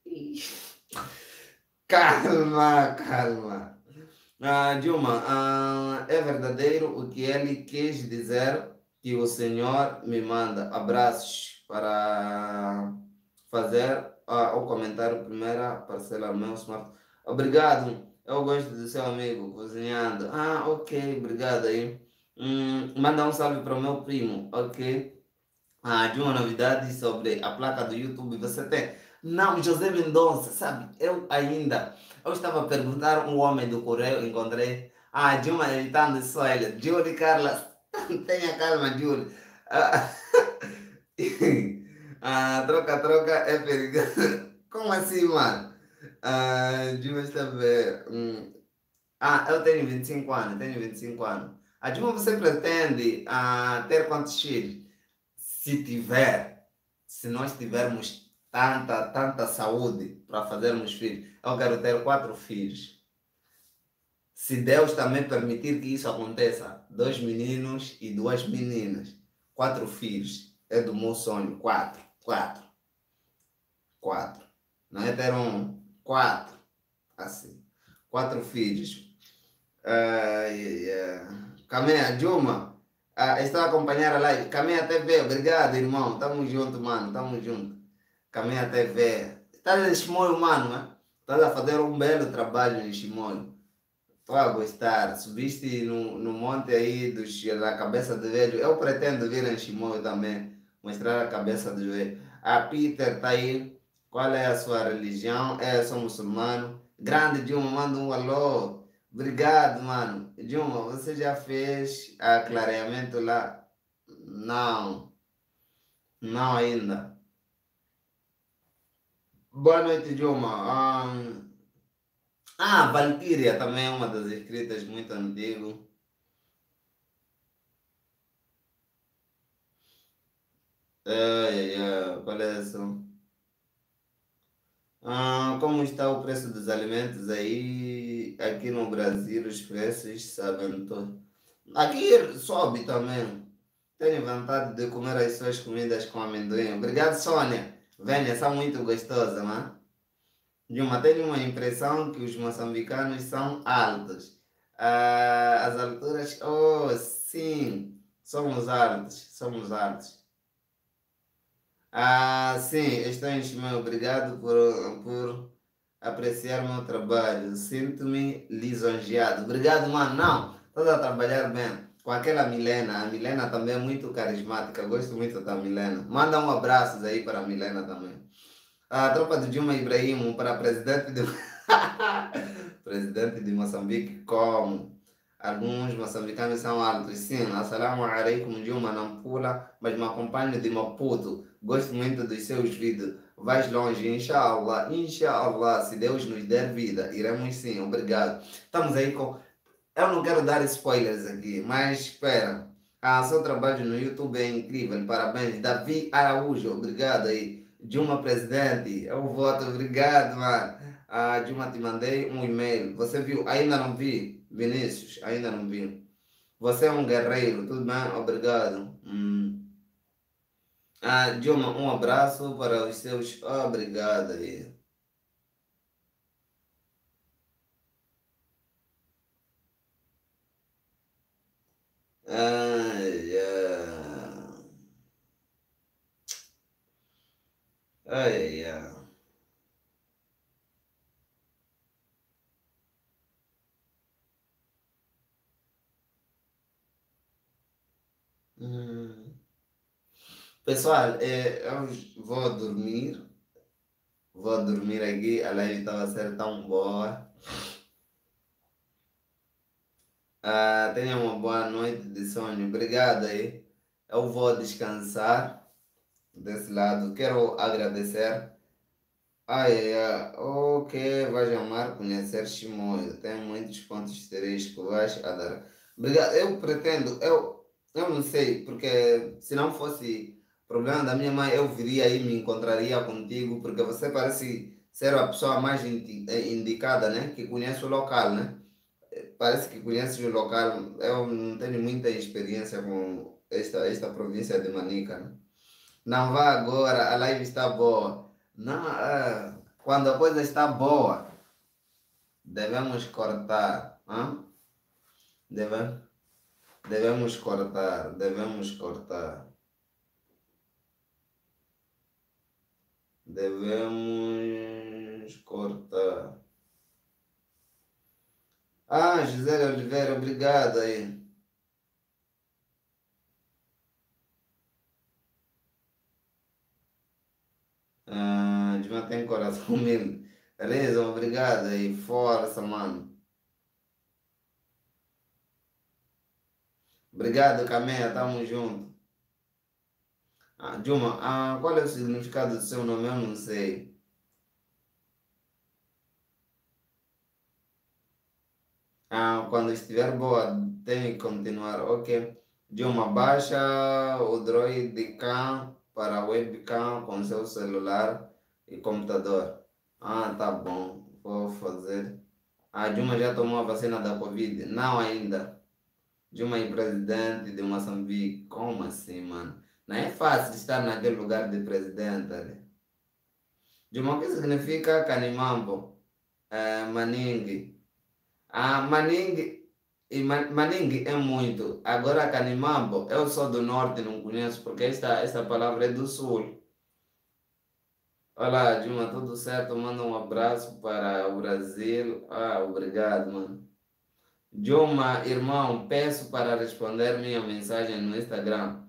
Calma, calma. Dilma, é verdadeiro o que ele quis dizer que o Senhor me manda abraços para fazer o comentário primeira parcela do meu smart. Obrigado, eu gosto do seu amigo cozinhando. Ok, obrigado aí. Manda um salve para o meu primo, ok? De uma novidade sobre a placa do YouTube, você tem? Não, José Mendonça, sabe? Eu estava a perguntar um homem do Correio, encontrei. De uma editando só ele. Júlio Carlos, tenha calma, Júlio. Ah, troca-troca é perigoso. Como assim, mano? Júlio está a ver. Eu tenho 25 anos, tenho 25 anos. Júlio, você pretende ter quantos filhos? Se tiver, se nós tivermos tanta saúde para fazermos filhos, eu quero ter 4 filhos. Se Deus também permitir que isso aconteça, 2 meninos e 2 meninas, 4 filhos, é do meu sonho, quatro. Não é ter um, 4, assim, 4 filhos. Camea, Juma, está a acompanhar a live. Camea TV, obrigado, irmão. Tamo junto, mano. Tamo junto. Camea TV. Estás em Chimoio, mano, né? Estás a fazer um belo trabalho em Chimoio. Estou a gostar. Subiste no monte aí da cabeça do velho. Eu pretendo vir em Chimoio também. Mostrar a cabeça do velho. A Peter está aí. Qual é a sua religião? É, eu sou muçulmano. Grande Dilma, manda um alô. Obrigado, mano. Dilma, você já fez aclareamento lá? Não, não ainda. Boa noite, Dilma. Valkyria também é uma das escritas muito antigo. Qual é essa? Como está o preço dos alimentos aí? Aqui no Brasil, os preços sabem todos. Aqui sobe também. Tenho vontade de comer as suas comidas com amendoim. Obrigado, Sônia. Venha, são muito gostosas, né? Dilma, tenho uma impressão que os moçambicanos são altos. As alturas, oh, sim, somos altos, somos altos. Sim, estou em Chimé, obrigado por apreciar o meu trabalho. Sinto-me lisonjeado. Obrigado, mano. Não, estou a trabalhar bem. Com aquela Milena, a Milena também é muito carismática. Gosto muito da Milena. Manda um abraço aí para a Milena também. A tropa de Dilma Ibrahim para presidente de, presidente de Moçambique, como alguns moçambicanos são altos. Sim, assalamu alaikum, Dilma não pula, mas me acompanho de Maputo. Gosto muito dos seus vídeos. Vais longe, inshallah, inshallah, se Deus nos der vida, iremos sim, obrigado. Estamos aí com. Eu não quero dar spoilers aqui, mas espera. Seu trabalho no YouTube é incrível, parabéns. Davi Araújo, obrigado aí. Dilma Presidente, eu voto, obrigado, mano. Dilma, te mandei um e-mail. Você viu? Ainda não vi, Vinícius, ainda não vi. Você é um guerreiro, tudo bem? Obrigado. Dilma, um abraço para os seus. Obrigado aí. Ai, ai, ai, ai. Hum. Pessoal, eu vou dormir aqui, a live estava a ser tão boa. Tenha uma boa noite de sono, obrigado aí. Eu vou descansar desse lado, quero agradecer. Ok, vai chamar conhecer Chimoio, tem muitos pontos turísticos, vais adorar. Obrigado, eu pretendo, eu não sei, porque se não fosse problema da minha mãe, eu viria e me encontraria contigo, porque você parece ser a pessoa mais indicada, né? Que conhece o local, né? Parece que conhece o local. Eu não tenho muita experiência com esta província de Manica, né? Não vá agora, a live está boa. Não, quando a coisa está boa, devemos cortar. Hã? Deve, devemos cortar, devemos cortar. Devemos cortar. José Oliveira, obrigado aí. De manter coração humilde. Beleza, obrigado aí. Força, mano. Obrigado, Cameia, tamo junto. Dilma, qual é o significado do seu nome? Eu não sei. Quando estiver boa, tem que continuar. Ok. Dilma, baixa o Droid Cam para webcam com seu celular e computador. Tá bom. Vou fazer. Dilma já tomou a vacina da Covid? Não ainda. Dilma é presidente de Moçambique. Como assim, mano? Não é fácil estar naquele lugar de presidente ali. Dilma, o que significa Canimambo? Maningue. Maningue. E Maningue é muito. Agora, Canimambo, eu sou do norte, não conheço, porque esta palavra é do sul. Olá, Dilma, tudo certo? Manda um abraço para o Brasil. Ah, obrigado, mano. Dilma, irmão, peço para responder minha mensagem no Instagram.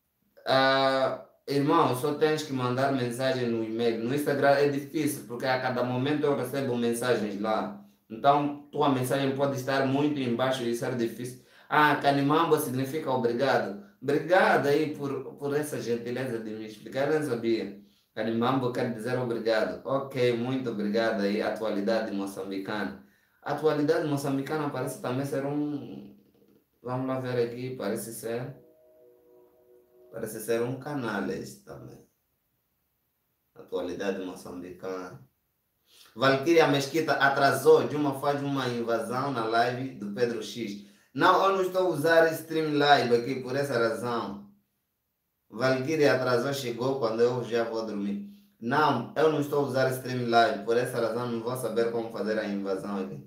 Irmão, só tens que mandar mensagem no e-mail. No Instagram é difícil, porque a cada momento eu recebo mensagens lá. Então, tua mensagem pode estar muito embaixo e ser difícil. Ah, Canimambo significa obrigado. Obrigado aí por essa gentileza de me explicar, eu não sabia. Canimambo quer dizer obrigado. Ok, muito obrigado aí, atualidade moçambicana. Atualidade moçambicana parece também ser um. Vamos lá ver aqui, parece ser. Parece ser um canal este também. Atualidade moçambicana. Valkyria Mesquita atrasou. Dilma faz uma invasão na live do Pedro X. Não, eu não estou a usar Streamlive aqui por essa razão. Valkyria atrasou, chegou quando eu já vou dormir. Não, eu não estou a usar Streamlive. Por essa razão não vou saber como fazer a invasão aqui.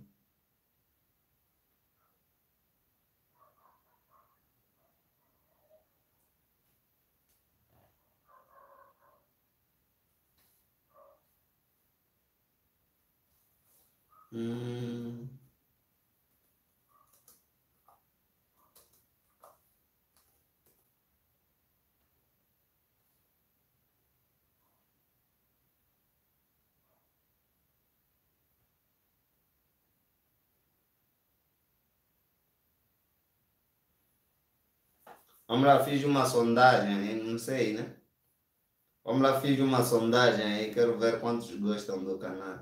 Hum. Vamos lá, fiz uma sondagem, não sei, né? Vamos lá, fiz uma sondagem aí, quero ver quantos gostam do canal.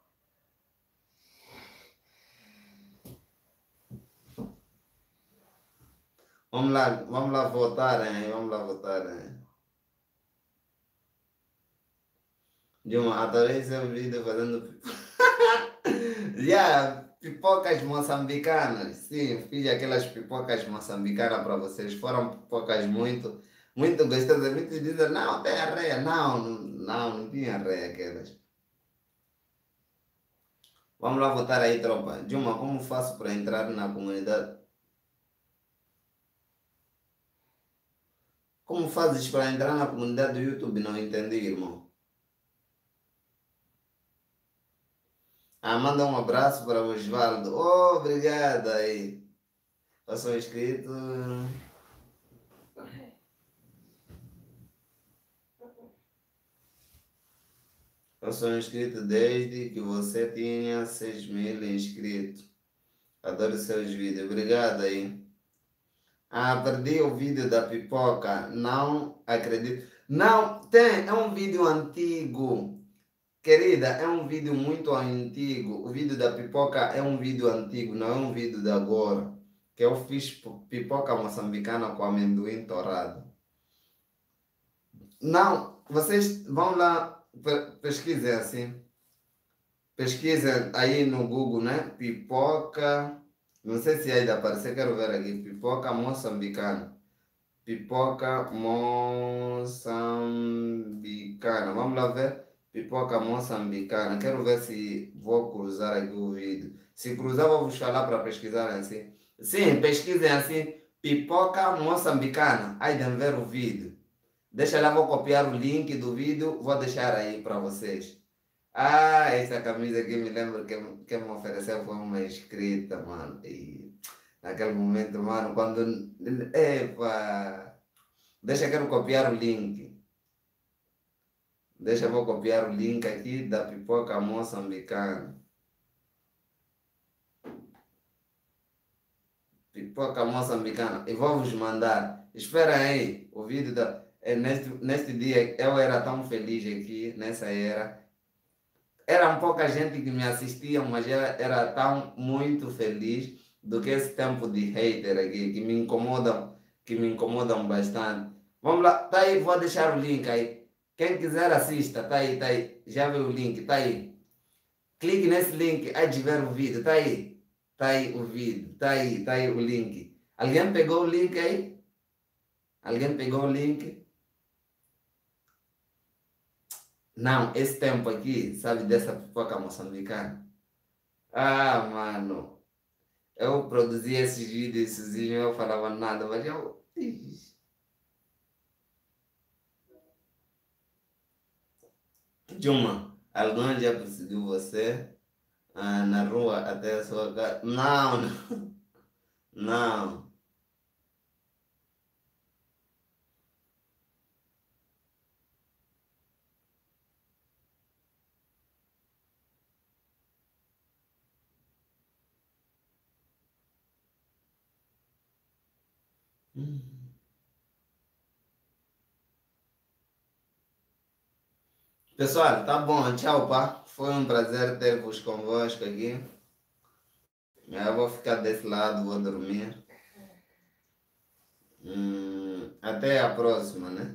Vamos lá votar, hein? Vamos lá votar, hein? Dilma, adorei seu vídeo fazendo já, pipocas moçambicanas. Sim, fiz aquelas pipocas moçambicanas para vocês. Foram pipocas muito gostosas. Muitos dizem, não, tem arreia. Não, não tinha arreia aquelas. Vamos lá votar aí, tropa. Dilma, como faço para entrar na comunidade? Como fazes para entrar na comunidade do YouTube? Não entendi, irmão. Ah, manda um abraço para o Osvaldo. Oh, obrigado aí. Eu sou inscrito. Eu sou inscrito desde que você tinha 6.000 inscritos. Adoro seus vídeos. Obrigado aí. Ah, perdi o vídeo da pipoca. Não acredito. Não, tem. É um vídeo antigo. Querida, é um vídeo muito antigo. O vídeo da pipoca é um vídeo antigo, não é um vídeo de agora. Que eu fiz pipoca moçambicana com amendoim torrado. Não, vocês vão lá, pesquisem assim. Pesquisem aí no Google, né? Pipoca. Não sei se ainda aparecer, quero ver aqui. Pipoca moçambicana. Pipoca moçambicana. Vamos lá ver. Pipoca moçambicana. Quero ver se vou cruzar aqui o vídeo. Se cruzar, vou vos falar para pesquisar assim. Sim, pesquisem assim. Pipoca moçambicana. Aí de ver o vídeo. Deixa lá, vou copiar o link do vídeo. Vou deixar aí para vocês. Ah, essa camisa aqui me lembro que quem me ofereceu foi uma inscrita, mano. E naquele momento, mano, quando. Epa! Deixa que eu copiar o link. Deixa eu vou copiar o link aqui da pipoca moçambicana. Pipoca moçambicana. E vou vos mandar. Espera aí, o vídeo da. Neste dia eu era tão feliz aqui, nessa era. Era pouca gente que me assistia, mas era tão muito feliz do que esse tempo de hater aqui, que me incomodam bastante. Vamos lá, tá aí, vou deixar o link aí. Quem quiser assista, tá aí, tá aí. Já viu o link, tá aí. Clique nesse link, aí de ver o vídeo, tá aí. Tá aí o vídeo, tá aí o link. Alguém pegou o link aí? Alguém pegou o link? Não, esse tempo aqui, sabe dessa pipoca moçambicana? Ah, mano. Eu produzia esses vídeos sozinho, eu falava nada, mas eu. Juma, alguém já perseguiu você na rua até a sua casa? Não, não, não. Pessoal, tá bom, tchau, pá. Foi um prazer ter-vos convosco aqui. Eu vou ficar desse lado, vou dormir. Até a próxima, né?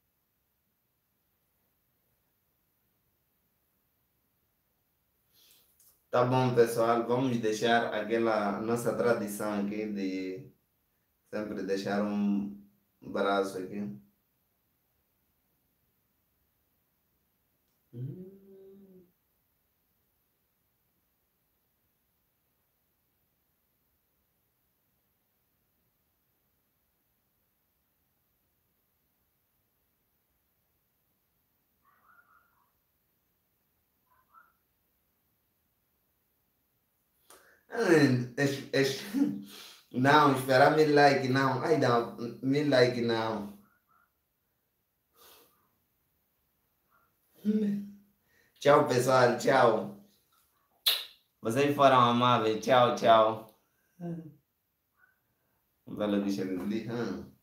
Tá bom, pessoal, vamos deixar aquela nossa tradição aqui de sempre deixar um braço aqui. Hum. Não, esperar 1000 like não. Ai não, 1000 like não. Tchau, pessoal, tchau. Vocês foram amáveis. Tchau, tchau. Valeu, deixa eu desligar.